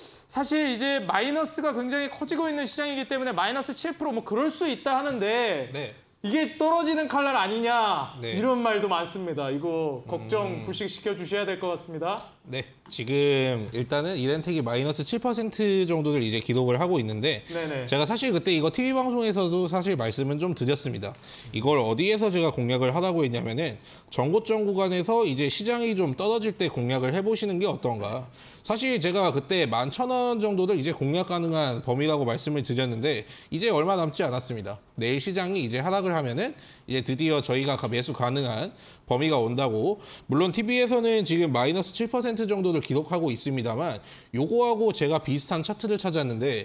사실 이제 마이너스가 굉장히 커지고 있는 시장이기 때문에 마이너스 칠 퍼센트 뭐 그럴 수 있다 하는데 네. 이게 떨어지는 칼날 아니냐 네. 이런 말도 많습니다. 이거 걱정 불식시켜 주셔야 될 것 같습니다. 네, 지금 일단은 이렌텍이 마이너스 칠 퍼센트 정도를 이제 기록을 하고 있는데 네네. 제가 사실 그때 이거 티비 방송에서도 사실 말씀은 좀 드렸습니다. 이걸 어디에서 제가 공략을 하라고 했냐면은 전고점 구간에서 이제 시장이 좀 떨어질 때 공략을 해보시는 게 어떤가. 사실 제가 그때 만 천 원 정도를 이제 공략 가능한 범위라고 말씀을 드렸는데 이제 얼마 남지 않았습니다. 내일 시장이 이제 하락을 하면은 이제 드디어 저희가 매수 가능한 범위가 온다고. 물론 티비에서는 지금 마이너스 칠 퍼센트 정도를 기록하고 있습니다만 요거하고 제가 비슷한 차트를 찾았는데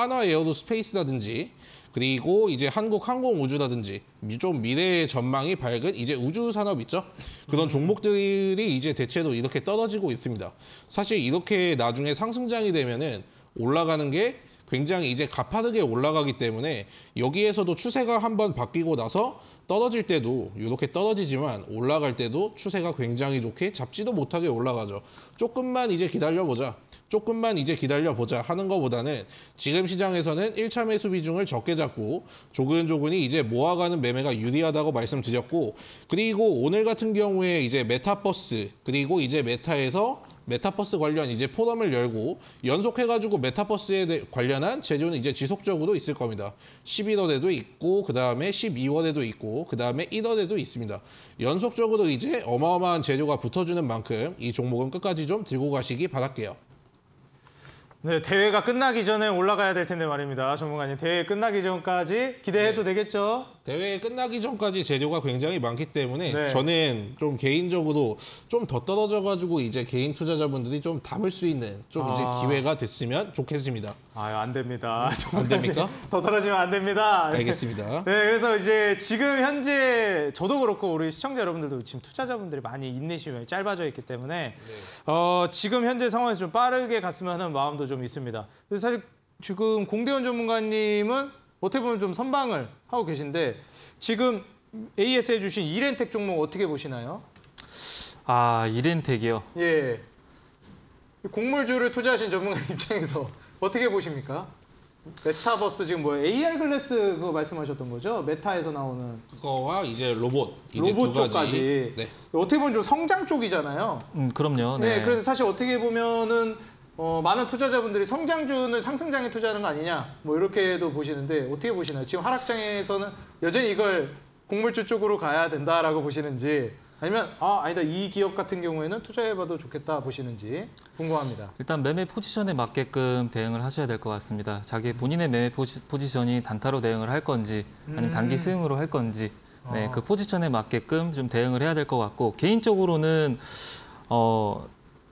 하나에어로스페이스라든지 그리고 이제 한국항공우주라든지 좀 미래의 전망이 밝은 이제 우주 산업 있죠? 그런 종목들이 이제 대체로 이렇게 떨어지고 있습니다. 사실 이렇게 나중에 상승장이 되면은 올라가는 게 굉장히 이제 가파르게 올라가기 때문에 여기에서도 추세가 한번 바뀌고 나서 떨어질 때도 이렇게 떨어지지만 올라갈 때도 추세가 굉장히 좋게 잡지도 못하게 올라가죠. 조금만 이제 기다려보자. 조금만 이제 기다려보자 하는 것보다는 지금 시장에서는 일 차 매수 비중을 적게 잡고 조근조근히 이제 모아가는 매매가 유리하다고 말씀드렸고 그리고 오늘 같은 경우에 이제 메타버스 그리고 이제 메타에서 메타버스 관련 이제 포럼을 열고 연속해가지고 메타버스에 대, 관련한 재료는 이제 지속적으로 있을 겁니다. 십일월에도 있고 그 다음에 십이월에도 있고 그 다음에 일월에도 있습니다. 연속적으로 이제 어마어마한 재료가 붙어주는 만큼 이 종목은 끝까지 좀 들고 가시기 바랄게요. 네, 대회가 끝나기 전에 올라가야 될 텐데 말입니다. 전문가님, 대회 끝나기 전까지 기대해도 네. 되겠죠? 대회 끝나기 전까지 재료가 굉장히 많기 때문에 네. 저는 좀 개인적으로 좀 더 떨어져가지고 이제 개인 투자자분들이 좀 담을 수 있는 좀 이제 아. 기회가 됐으면 좋겠습니다. 아유, 안 됩니다. 안 됩니까? 더 떨어지면 안 됩니다. 알겠습니다. 네, 그래서 이제 지금 현재 저도 그렇고 우리 시청자 여러분들도 지금 투자자분들이 많이 인내심이 짧아져 있기 때문에 네. 어, 지금 현재 상황에서 좀 빠르게 갔으면 하는 마음도 좀 있습니다. 그래서 사실 지금 공대원 전문가님은 어떻게 보면 좀 선방을 하고 계신데 지금 에이에스 해주신 이렌텍 종목 어떻게 보시나요? 아, 이렌텍이요. 예. 곡물주를 투자하신 전문가 입장에서 어떻게 보십니까? 메타버스 지금 뭐 에이알 글래스 그거 말씀하셨던 거죠? 메타에서 나오는 그거와 이제 로봇 이제 로봇 두 가지. 쪽까지 네. 어떻게 보면 좀 성장 쪽이잖아요. 음, 그럼요. 네. 네. 그래서 사실 어떻게 보면은 어, 많은 투자자분들이 성장주는 상승장에 투자하는 거 아니냐 뭐 이렇게도 보시는데 어떻게 보시나요? 지금 하락장에서는 여전히 이걸 곡물주 쪽으로 가야 된다라고 보시는지 아니면 아 아니다 이 기업 같은 경우에는 투자해봐도 좋겠다 보시는지 궁금합니다. 일단 매매 포지션에 맞게끔 대응을 하셔야 될 것 같습니다. 자기 본인의 매매 포지, 포지션이 단타로 대응을 할 건지 아니면 단기 스윙으로 할 건지 네, 어. 그 포지션에 맞게끔 좀 대응을 해야 될 것 같고 개인적으로는 어,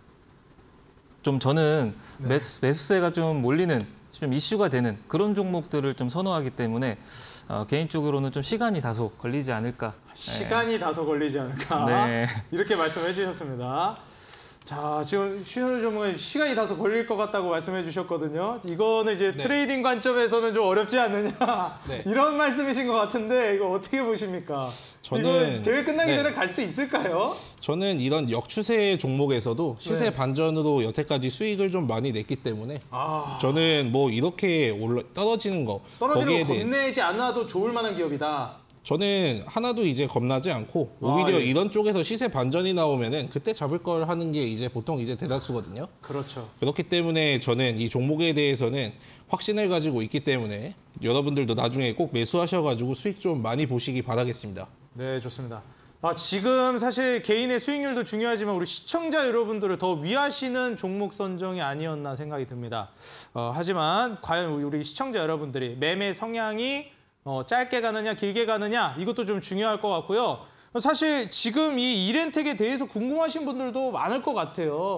좀 저는 네. 매수, 매수세가 좀 몰리는 좀 이슈가 되는 그런 종목들을 좀 선호하기 때문에 어, 개인적으로는 좀 시간이 다소 걸리지 않을까. 시간이 다소 걸리지 않을까 네. 이렇게 말씀해 주셨습니다. 자, 지금 신현우 전문가님 시간이 다소 걸릴 것 같다고 말씀해 주셨거든요. 이거는 이제 네. 트레이딩 관점에서는 좀 어렵지 않느냐 네. 이런 말씀이신 것 같은데 이거 어떻게 보십니까? 저는- 이거 대회 끝나기 네. 전에 갈 수 있을까요? 저는 이런 역추세 종목에서도 시세 네. 반전으로 여태까지 수익을 좀 많이 냈기 때문에 아, 저는 뭐 이렇게 올라, 떨어지는 거 떨어지는 거기에 거 대해 겁내지 않아도 좋을 만한 기업이다. 저는 하나도 이제 겁나지 않고 오히려 아, 예. 이런 쪽에서 시세 반전이 나오면은 그때 잡을 걸 하는 게 이제 보통 이제 대다수거든요. 그렇죠. 그렇기 때문에 저는 이 종목에 대해서는 확신을 가지고 있기 때문에 여러분들도 나중에 꼭 매수하셔가지고 수익 좀 많이 보시기 바라겠습니다. 네, 좋습니다. 아, 지금 사실 개인의 수익률도 중요하지만 우리 시청자 여러분들을 더 위하시는 종목 선정이 아니었나 생각이 듭니다. 어, 하지만 과연 우리 시청자 여러분들이 매매 성향이 어, 짧게 가느냐 길게 가느냐 이것도 좀 중요할 것 같고요. 사실 지금 이 이렌텍에 대해서 궁금하신 분들도 많을 것 같아요.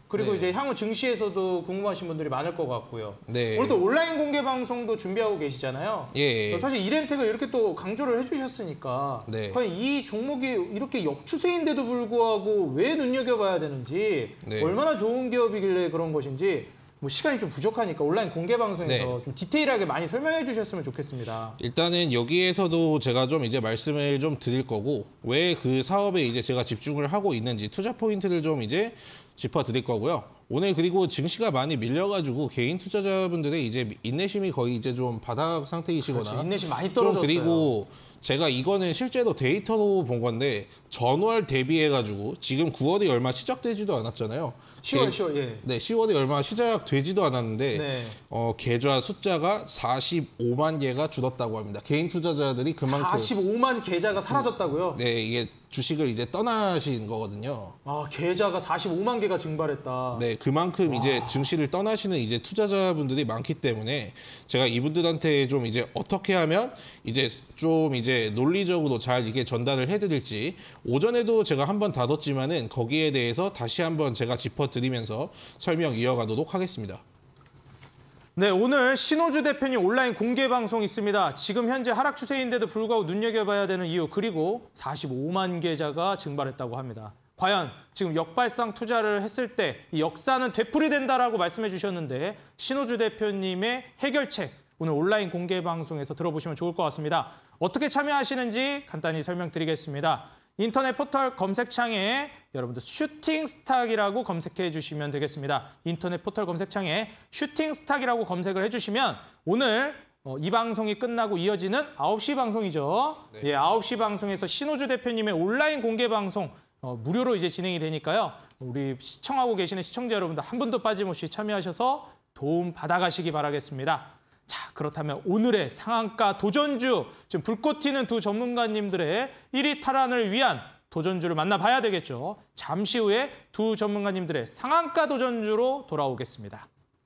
그리고 네. 이제 향후 증시에서도 궁금하신 분들이 많을 것 같고요. 네. 오늘 또 온라인 공개 방송도 준비하고 계시잖아요. 예. 사실 이렌트가 이렇게 또 강조를 해주셨으니까 네. 과연 이 종목이 이렇게 역추세인데도 불구하고 왜 눈여겨봐야 되는지 네. 얼마나 좋은 기업이길래 그런 것인지 뭐 시간이 좀 부족하니까 온라인 공개 방송에서 네. 좀 디테일하게 많이 설명해 주셨으면 좋겠습니다. 일단은 여기에서도 제가 좀 이제 말씀을 좀 드릴 거고 왜 그 사업에 이제 제가 집중을 하고 있는지 투자 포인트를 좀 이제 짚어 드릴 거고요. 오늘 그리고 증시가 많이 밀려가지고 개인 투자자분들의 이제 인내심이 거의 이제 좀 바닥 상태이시거나 그렇죠. 인내심 많이 좀 떨어졌어요. 그리고 제가 이거는 실제로 데이터로 본 건데 전월 대비해가지고 지금 구월이 얼마 시작되지도 않았잖아요. 시월, 개- 시월, 예. 네, 시월이 얼마 시작되지도 않았는데 네. 어, 계좌 숫자가 사십오만 개가 줄었다고 합니다. 개인 투자자들이 그만큼 사십오만 계좌가 사라졌다고요? 네, 이게 주식을 이제 떠나신 거거든요. 아, 계좌가 사십오만 개가 증발했다. 네, 그만큼 이제 증시를 떠나시는 이제 투자자분들이 많기 때문에 제가 이분들한테 좀 이제 어떻게 하면 이제 좀 이제 논리적으로 잘 이게 전달을 해드릴지 오전에도 제가 한번 다뤘지만은 거기에 대해서 다시 한번 제가 짚어드리면서 설명 이어가도록 하겠습니다. 네, 오늘 신호주 대표님 온라인 공개 방송 있습니다. 지금 현재 하락 추세인데도 불구하고 눈여겨봐야 되는 이유, 그리고 사십오만 계좌가 증발했다고 합니다. 과연 지금 역발상 투자를 했을 때 이 역사는 되풀이된다라고 말씀해 주셨는데 신호주 대표님의 해결책 오늘 온라인 공개 방송에서 들어보시면 좋을 것 같습니다. 어떻게 참여하시는지 간단히 설명드리겠습니다. 인터넷 포털 검색창에 여러분들 슈팅 스탁이라고 검색해 주시면 되겠습니다. 인터넷 포털 검색창에 슈팅 스탁이라고 검색을 해주시면 오늘 어, 이 방송이 끝나고 이어지는 아홉 시 방송이죠. 네. 예, 아홉 시 방송에서 신호주 대표님의 온라인 공개 방송 어, 무료로 이제 진행이 되니까요. 우리 시청하고 계시는 시청자 여러분들 한 분도 빠짐없이 참여하셔서 도움 받아가시기 바라겠습니다. 자, 그렇다면 오늘의 상한가 도전주, 지금 불꽃 튀는 두 전문가님들의 일 위 탈환을 위한 도전주를 만나봐야 되겠죠. 잠시 후에 두 전문가님들의 상한가 도전주로 돌아오겠습니다.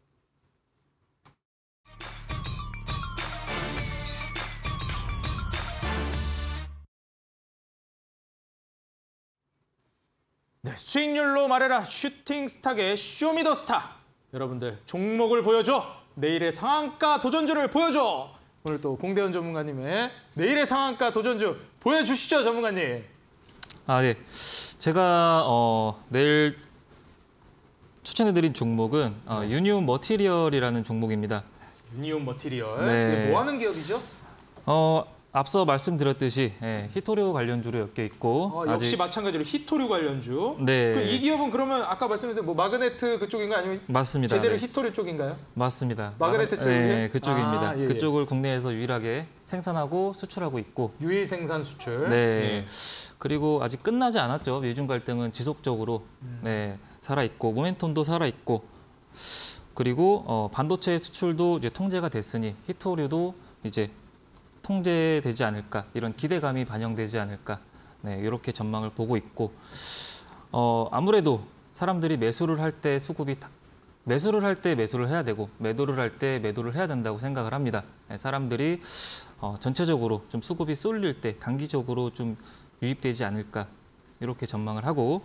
네, 수익률로 말해라 슈팅 스탁의 쇼미더 스타. 여러분들 종목을 보여줘. 내일의 상한가 도전주를 보여줘. 오늘 또 공대원 전문가님의 내일의 상한가 도전주 보여주시죠, 전문가님. 아, 네. 제가 어, 내일 추천해드린 종목은 어, 유니온 머티리얼이라는 종목입니다. 유니온 머티리얼. 네. 이게 뭐 하는 기업이죠? 어, 앞서 말씀드렸듯이 예, 히토류 관련주로 엮여 있고 어, 역시 마찬가지로 히토류 관련주. 네. 그럼 이 기업은 그러면 아까 말씀드린 뭐 마그네트 그쪽인가요? 아니면 맞습니다. 제대로 네. 히토류 쪽인가요? 맞습니다. 마그네트 쪽이요? 네, 그쪽입니다. 아, 예, 예. 그쪽을 국내에서 유일하게 생산하고 수출하고 있고 유일 생산 수출. 네. 예. 그리고 아직 끝나지 않았죠. 미중 갈등은 지속적으로 음. 네, 살아 있고 모멘텀도 살아 있고 그리고 어, 반도체 수출도 이제 통제가 됐으니 히토류도 이제 통제되지 않을까 이런 기대감이 반영되지 않을까 네, 이렇게 전망을 보고 있고 어, 아무래도 사람들이 매수를 할 때 수급이 탁, 매수를 할 때 매수를 해야 되고 매도를 할 때 매도를 해야 된다고 생각을 합니다. 네, 사람들이 어, 전체적으로 좀 수급이 쏠릴 때 단기적으로 좀 유입되지 않을까 이렇게 전망을 하고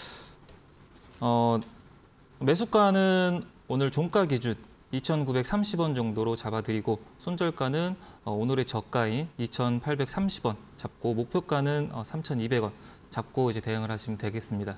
어, 매수가는 오늘 종가 기준 이천구백삼십 원 정도로 잡아드리고 손절가는 오늘의 저가인 이천팔백삼십 원 잡고 목표가는 삼천이백 원 잡고 이제 대응을 하시면 되겠습니다.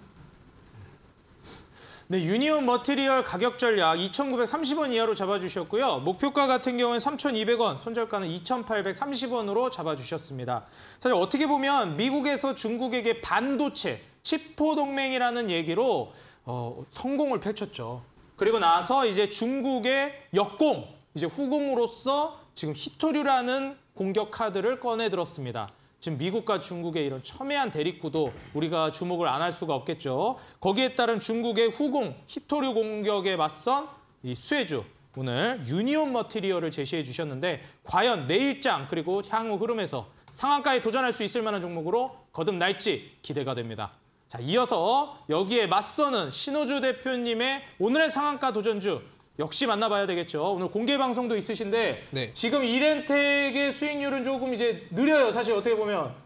네, 유니온 머티리얼 가격 전략 이천구백삼십 원 이하로 잡아주셨고요. 목표가 같은 경우는 삼천이백 원, 손절가는 이천팔백삼십 원으로 잡아주셨습니다. 사실 어떻게 보면 미국에서 중국에게 반도체, 칩포 동맹이라는 얘기로 어, 성공을 펼쳤죠. 그리고 나서 이제 중국의 역공, 이제 후공으로서 지금 히토류라는 공격 카드를 꺼내 들었습니다. 지금 미국과 중국의 이런 첨예한 대립구도 우리가 주목을 안 할 수가 없겠죠. 거기에 따른 중국의 후공, 히토류 공격에 맞선 이 수혜주, 오늘 유니온 머티리얼을 제시해 주셨는데 과연 내일장 그리고 향후 흐름에서 상한가에 도전할 수 있을 만한 종목으로 거듭날지 기대가 됩니다. 자, 이어서 여기에 맞서는 신호주 대표님의 오늘의 상한가 도전주 역시 만나봐야 되겠죠. 오늘 공개 방송도 있으신데 네. 지금 이렌텍의 수익률은 조금 이제 느려요. 사실 어떻게 보면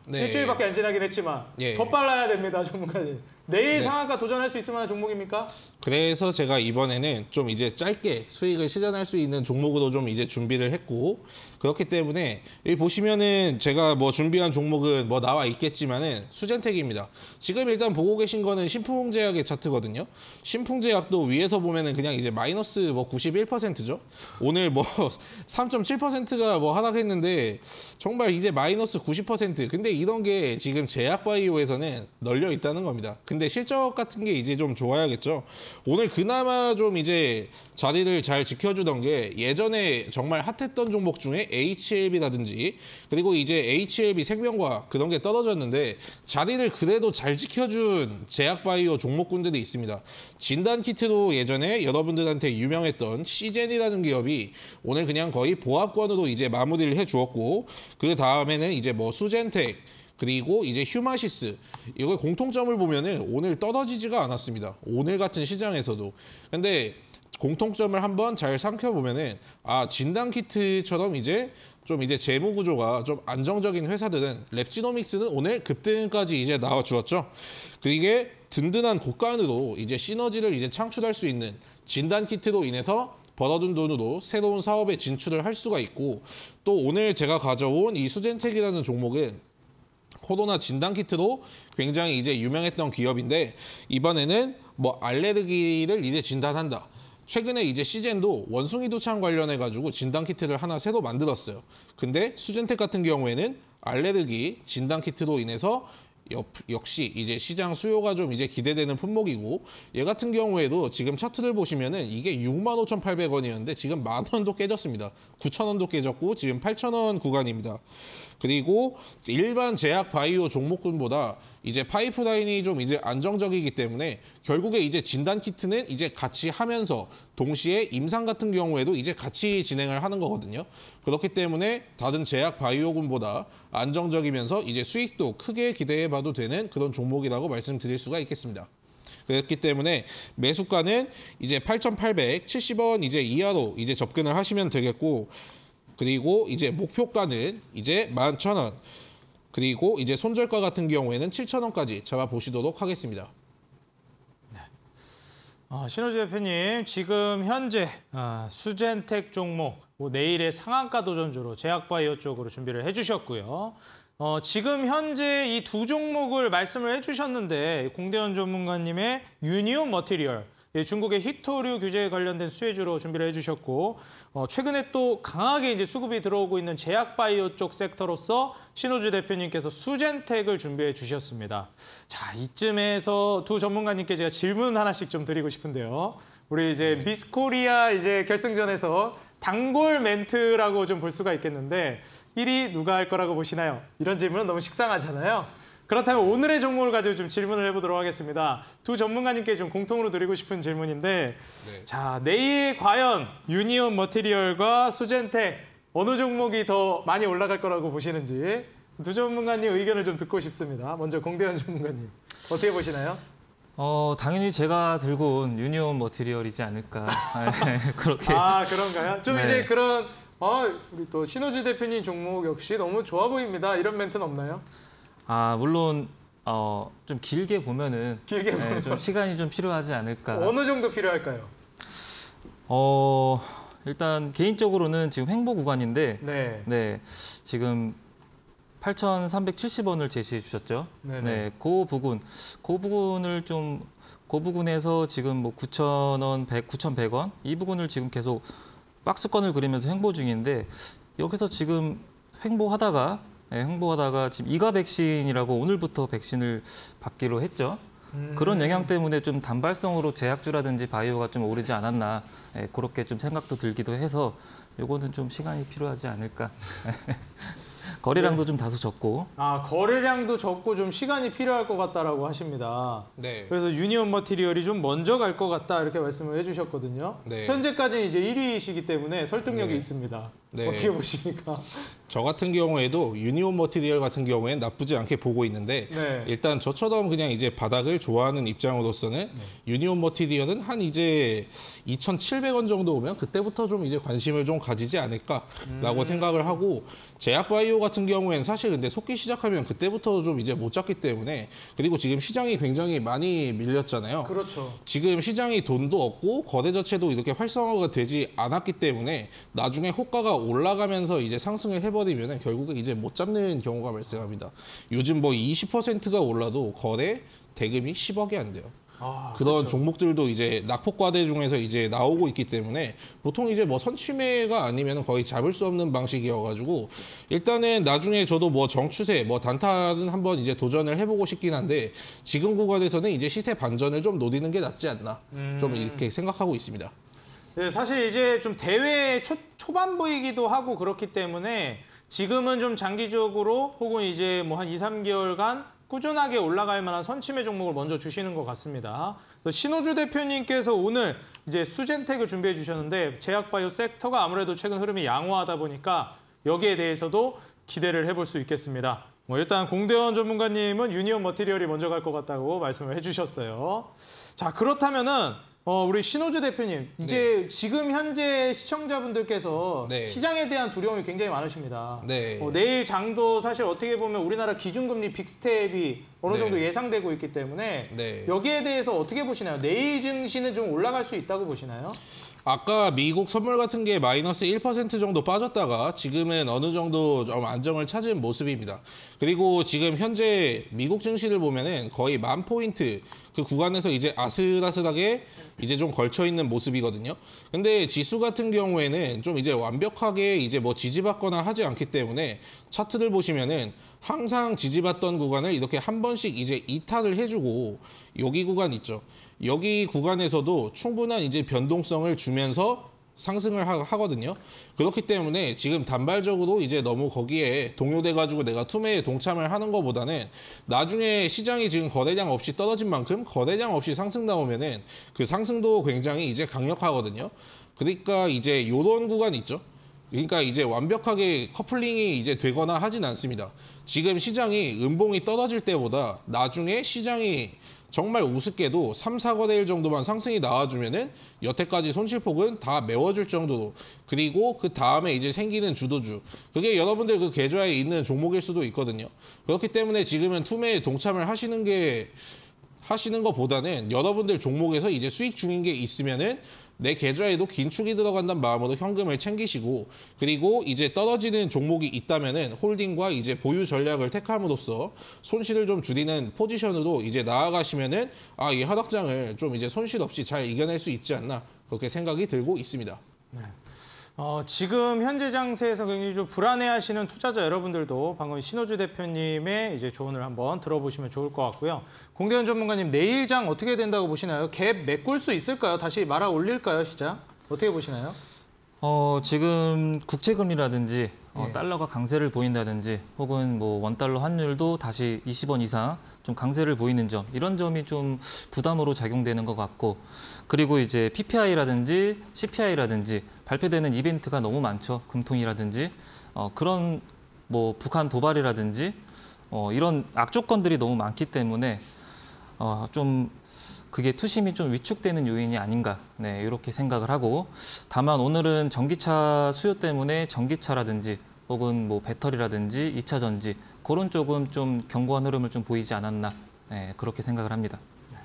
네. 일주일밖에 안 지나긴 했지만 예. 더 빨라야 됩니다, 전문가님. 내일 네. 상한가 도전할 수 있을 만한 종목입니까? 그래서 제가 이번에는 좀 이제 짧게 수익을 실현할 수 있는 종목으로 좀 이제 준비를 했고, 그렇기 때문에 여기 보시면은 제가 뭐 준비한 종목은 뭐 나와 있겠지만은 수젠텍입니다. 지금 일단 보고 계신 거는 신풍제약의 차트거든요. 신풍제약도 위에서 보면은 그냥 이제 마이너스 뭐 구십일 퍼센트죠. 오늘 뭐 삼 점 칠 퍼센트가 뭐 하락했는데 정말 이제 마이너스 구십 퍼센트. 근데 이런 게 지금 제약바이오에서는 널려 있다는 겁니다. 근데 실적 같은 게 이제 좀 좋아야겠죠. 오늘 그나마 좀 이제 자리를 잘 지켜주던 게 예전에 정말 핫했던 종목 중에 에이치엘비라든지 그리고 이제 에이치엘비 생명과학 그런 게 떨어졌는데 자리를 그래도 잘 지켜준 제약바이오 종목군들이 있습니다. 진단키트도 예전에 여러분들한테 유명했던 시젠이라는 기업이 오늘 그냥 거의 보합권으로 이제 마무리를 해주었고, 그 다음에는 이제 뭐 수젠텍 그리고 이제 휴마시스, 이거 공통점을 보면은 오늘 떨어지지가 않았습니다. 오늘 같은 시장에서도. 근데 공통점을 한번 잘 살펴보면은 아, 진단키트처럼 이제 좀 이제 재무 구조가 좀 안정적인 회사들은 랩지노믹스는 오늘 급등까지 이제 나와 주었죠. 그게 든든한 고가으로 이제 시너지를 이제 창출할 수 있는 진단키트로 인해서 벌어둔 돈으로 새로운 사업에 진출을 할 수가 있고, 또 오늘 제가 가져온 이 수젠텍이라는 종목은 코로나 진단키트로 굉장히 이제 유명했던 기업인데 이번에는 뭐 알레르기를 이제 진단한다. 최근에 이제 시젠도 원숭이 두창 관련해가지고 진단키트를 하나 새로 만들었어요. 근데 수젠텍 같은 경우에는 알레르기 진단키트로 인해서 역시 이제 시장 수요가 좀 이제 기대되는 품목이고, 얘 같은 경우에도 지금 차트를 보시면은 이게 육만 오천팔백 원이었는데 지금 만 원도 깨졌습니다. 구천 원도 깨졌고 지금 팔천 원 구간입니다. 그리고 일반 제약 바이오 종목군보다 이제 파이프라인이 좀 이제 안정적이기 때문에 결국에 이제 진단 키트는 이제 같이 하면서 동시에 임상 같은 경우에도 이제 같이 진행을 하는 거거든요. 그렇기 때문에 다른 제약 바이오군보다 안정적이면서 이제 수익도 크게 기대해봐도 되는 그런 종목이라고 말씀드릴 수가 있겠습니다. 그렇기 때문에 매수가는 이제 팔천팔백칠십 원 이제 이하로 이제 접근을 하시면 되겠고, 그리고 이제 목표가는 이제 만 천 원, 그리고 이제 손절가 같은 경우에는 칠천 원까지 잡아보시도록 하겠습니다. 아, 신호주 대표님, 지금 현재 아, 수젠텍 종목 뭐 내일의 상한가 도전주로 제약바이오 쪽으로 준비를 해주셨고요. 어, 지금 현재 이 두 종목을 말씀을 해주셨는데 공대원 전문가님의 유니온 머티리얼, 예, 중국의 히토류 규제에 관련된 수혜주로 준비를 해주셨고, 어, 최근에 또 강하게 이제 수급이 들어오고 있는 제약바이오 쪽 섹터로서 신호주 대표님께서 수젠텍을 준비해 주셨습니다. 자, 이쯤에서 두 전문가님께 제가 질문 하나씩 좀 드리고 싶은데요. 우리 이제 네. 미스코리아 이제 결승전에서 단골 멘트라고 좀 볼 수가 있겠는데 일 위 누가 할 거라고 보시나요? 이런 질문은 너무 식상하잖아요. 그렇다면 오늘의 종목을 가지고 좀 질문을 해보도록 하겠습니다. 두 전문가님께 좀 공통으로 드리고 싶은 질문인데, 네. 자, 내일 과연 유니온 머티리얼과 수젠텍 어느 종목이 더 많이 올라갈 거라고 보시는지 두 전문가님 의견을 좀 듣고 싶습니다. 먼저 공대현 전문가님, 어떻게 보시나요? 어, 당연히 제가 들고 온 유니온 머티리얼이지 않을까. 그렇게. 아, 그런가요? 좀 네. 이제 그런 아, 우리 또 신호주 대표님 종목 역시 너무 좋아 보입니다. 이런 멘트는 없나요? 아, 물론 어, 좀 길게 보면은 길게 네, 보면. 좀 시간이 좀 필요하지 않을까. 어느 정도 필요할까요? 어, 일단 개인적으로는 지금 횡보 구간인데 네. 네, 지금 팔천삼백칠십 원을 제시해 주셨죠. 네네. 네, 그 부분, 그 부분을 좀, 그 부분에서 지금 뭐 구천 원, 구천백 원 이 부분을 지금 계속 박스권을 그리면서 횡보 중인데, 여기서 지금 횡보하다가 네, 횡보하다가 지금 이가 백신이라고 오늘부터 백신을 받기로 했죠. 음. 그런 영향 때문에 좀 단발성으로 제약주라든지 바이오가 좀 오르지 않았나, 예, 그렇게 좀 생각도 들기도 해서 요거는 좀 시간이 필요하지 않을까. 거래량도 좀 다소 적고. 아, 거래량도 적고 좀 시간이 필요할 것 같다라고 하십니다. 네. 그래서 유니온 머티리얼이 좀 먼저 갈 것 같다 이렇게 말씀을 해주셨거든요. 네. 현재까지 이제 일 위이시기 때문에 설득력이 네. 있습니다. 네. 어떻게 보십니까? 저 같은 경우에도 유니온 머티리얼 같은 경우엔 나쁘지 않게 보고 있는데 네. 일단 저처럼 그냥 이제 바닥을 좋아하는 입장으로서는 네. 유니온 머티리얼은 한 이제 이천칠백 원 정도 오면 그때부터 좀 이제 관심을 좀 가지지 않을까라고 음. 생각을 하고 제약바이오 같은 경우에는 사실 근데 속기 시작하면 그때부터 좀 이제 못 잡기 때문에 그리고 지금 시장이 굉장히 많이 밀렸잖아요. 그렇죠. 지금 시장이 돈도 없고 거래 자체도 이렇게 활성화가 되지 않았기 때문에 나중에 호가가 올라가면서 이제 상승을 해버리면 결국에 이제 못 잡는 경우가 발생합니다. 요즘 뭐 이십 퍼센트가 올라도 거래 대금이 십억이 안 돼요. 아, 그런 그렇죠. 종목들도 이제 낙폭과대 중에서 이제 나오고 있기 때문에 보통 이제 뭐 선취매가 아니면 거의 잡을 수 없는 방식이어가지고 일단은 나중에 저도 뭐 정추세, 뭐 단타는 한번 이제 도전을 해보고 싶긴 한데 지금 구간에서는 이제 시세 반전을 좀 노리는 게 낫지 않나 음. 좀 이렇게 생각하고 있습니다. 네, 사실 이제 좀 대회 초, 초반부이기도 하고 그렇기 때문에 지금은 좀 장기적으로 혹은 이제 뭐 한 이, 삼 개월간 꾸준하게 올라갈 만한 선침의 종목을 먼저 주시는 것 같습니다. 신호주 대표님께서 오늘 이제 수젠텍을 준비해 주셨는데 제약바이오 섹터가 아무래도 최근 흐름이 양호하다 보니까 여기에 대해서도 기대를 해볼 수 있겠습니다. 뭐 일단 공대원 전문가님은 유니온 머티리얼이 먼저 갈 것 같다고 말씀을 해주셨어요. 자, 그렇다면은 어, 우리 신호주 대표님, 이제 네. 지금 현재 시청자분들께서 네. 시장에 대한 두려움이 굉장히 많으십니다. 네. 어, 내일 장도 사실 어떻게 보면 우리나라 기준금리 빅스텝이 어느 네. 정도 예상되고 있기 때문에 네. 여기에 대해서 어떻게 보시나요? 내일 증시는 좀 올라갈 수 있다고 보시나요? 아까 미국 선물 같은 게 마이너스 일 퍼센트 정도 빠졌다가 지금은 어느 정도 좀 안정을 찾은 모습입니다. 그리고 지금 현재 미국 증시를 보면은 거의 만 포인트 그 구간에서 이제 아슬아슬하게 이제 좀 걸쳐 있는 모습이거든요. 근데 지수 같은 경우에는 좀 이제 완벽하게 이제 뭐 지지받거나 하지 않기 때문에 차트를 보시면은 항상 지지받던 구간을 이렇게 한 번씩 이제 이탈을 해주고 여기 구간 있죠. 여기 구간에서도 충분한 이제 변동성을 주면서 상승을 하, 하거든요. 그렇기 때문에 지금 단발적으로 이제 너무 거기에 동요돼가지고 내가 투매에 동참을 하는 것보다는 나중에 시장이 지금 거래량 없이 떨어진 만큼 거래량 없이 상승 나오면은 그 상승도 굉장히 이제 강력하거든요. 그러니까 이제 요런 구간 있죠. 그러니까 이제 완벽하게 커플링이 이제 되거나 하진 않습니다. 지금 시장이 음봉이 떨어질 때보다 나중에 시장이 정말 우습게도 삼, 사 거래일 정도만 상승이 나와주면은 여태까지 손실폭은 다 메워줄 정도로 그리고 그 다음에 이제 생기는 주도주 그게 여러분들 그 계좌에 있는 종목일 수도 있거든요. 그렇기 때문에 지금은 투매에 동참을 하시는 게 하시는 것보다는 여러분들 종목에서 이제 수익 중인 게 있으면은 내 계좌에도 긴축이 들어간다는 마음으로 현금을 챙기시고 그리고 이제 떨어지는 종목이 있다면은 홀딩과 이제 보유 전략을 택함으로써 손실을 좀 줄이는 포지션으로 이제 나아가시면은 아, 이 하락장을 좀 이제 손실 없이 잘 이겨낼 수 있지 않나 그렇게 생각이 들고 있습니다. 네. 어, 지금 현재 장세에서 굉장히 좀 불안해하시는 투자자 여러분들도 방금 신호주 대표님의 이제 조언을 한번 들어보시면 좋을 것 같고요. 공대원 전문가님, 내일 장 어떻게 된다고 보시나요? 갭 메꿀 수 있을까요? 다시 말아 올릴까요, 시장? 어떻게 보시나요? 어, 지금 국채금리라든지 어, 네. 달러가 강세를 보인다든지 혹은 뭐 원달러 환율도 다시 이십 원 이상 좀 강세를 보이는 점 이런 점이 좀 부담으로 작용되는 것 같고 그리고 이제 피피아이라든지 씨피아이라든지 발표되는 이벤트가 너무 많죠. 금통이라든지 어, 그런 뭐 북한 도발이라든지 어, 이런 악조건들이 너무 많기 때문에 어, 좀 그게 투심이 좀 위축되는 요인이 아닌가 네, 이렇게 생각을 하고 다만 오늘은 전기차 수요 때문에 전기차라든지 혹은 뭐 배터리라든지 이 차 전지 그런 쪽은 좀 견고한 흐름을 좀 보이지 않았나 네, 그렇게 생각을 합니다.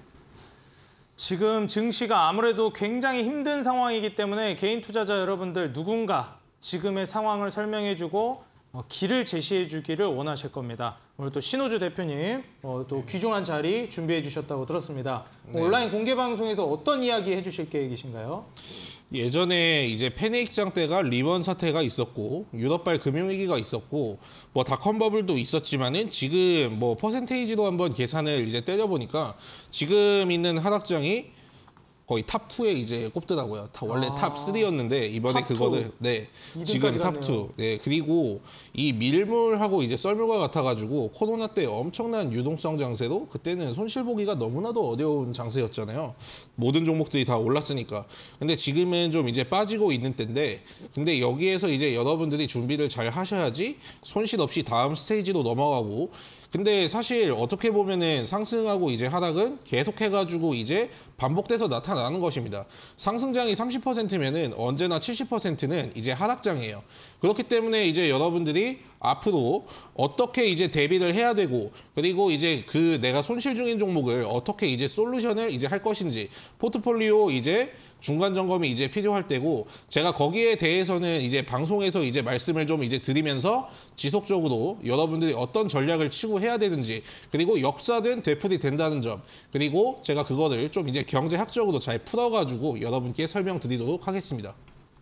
지금 증시가 아무래도 굉장히 힘든 상황이기 때문에 개인 투자자 여러분들 누군가 지금의 상황을 설명해주고 어, 길을 제시해주기를 원하실 겁니다. 오늘 또 신호주 대표님 어, 또 네. 귀중한 자리 준비해 주셨다고 들었습니다. 네. 온라인 공개 방송에서 어떤 이야기 해주실 계획이신가요? 예전에 이제 패닉장 때가 리먼 사태가 있었고 유럽발 금융위기가 있었고 뭐 닷컴 버블도 있었지만은 지금 뭐 퍼센테이지로 한번 계산을 이제 때려보니까 지금 있는 하락장이 거의 탑 투에 이제 꼽더라고요. 다 원래 아, 탑 쓰리였는데 이번에 탑 투. 그거를 네 지금 이 등까지 탑 투. 네 그리고 이 밀물하고 이제 썰물과 같아가지고 코로나 때 엄청난 유동성 장세로 그때는 손실 보기가 너무나도 어려운 장세였잖아요. 모든 종목들이 다 올랐으니까. 근데 지금은 좀 이제 빠지고 있는 때인데 근데 여기에서 이제 여러분들이 준비를 잘 하셔야지 손실 없이 다음 스테이지로 넘어가고. 근데 사실 어떻게 보면은 상승하고 이제 하락은 계속해가지고 이제 반복돼서 나타나는 것입니다. 상승장이 삼십 퍼센트면은 언제나 칠십 퍼센트는 이제 하락장이에요. 그렇기 때문에 이제 여러분들이 앞으로 어떻게 이제 대비를 해야 되고 그리고 이제 그 내가 손실 중인 종목을 어떻게 이제 솔루션을 이제 할 것인지 포트폴리오 이제 중간 점검이 이제 필요할 때고 제가 거기에 대해서는 이제 방송에서 이제 말씀을 좀 이제 드리면서 지속적으로 여러분들이 어떤 전략을 치고해야 되는지 그리고 역사든 되풀이 된다는 점 그리고 제가 그거를 좀 이제 경제학적으로 잘 풀어가지고 여러분께 설명드리도록 하겠습니다.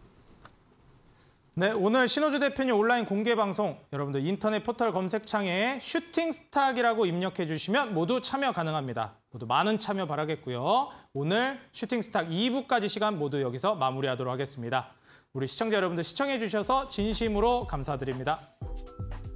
네, 오늘 신호주 대표님 온라인 공개 방송 여러분들 인터넷 포털 검색창에 슈팅 스탁이라고 입력해 주시면 모두 참여 가능합니다. 모두 많은 참여 바라겠고요. 오늘 슈팅 스탁 이 부까지 시간 모두 여기서 마무리하도록 하겠습니다. 우리 시청자 여러분들 시청해 주셔서 진심으로 감사드립니다.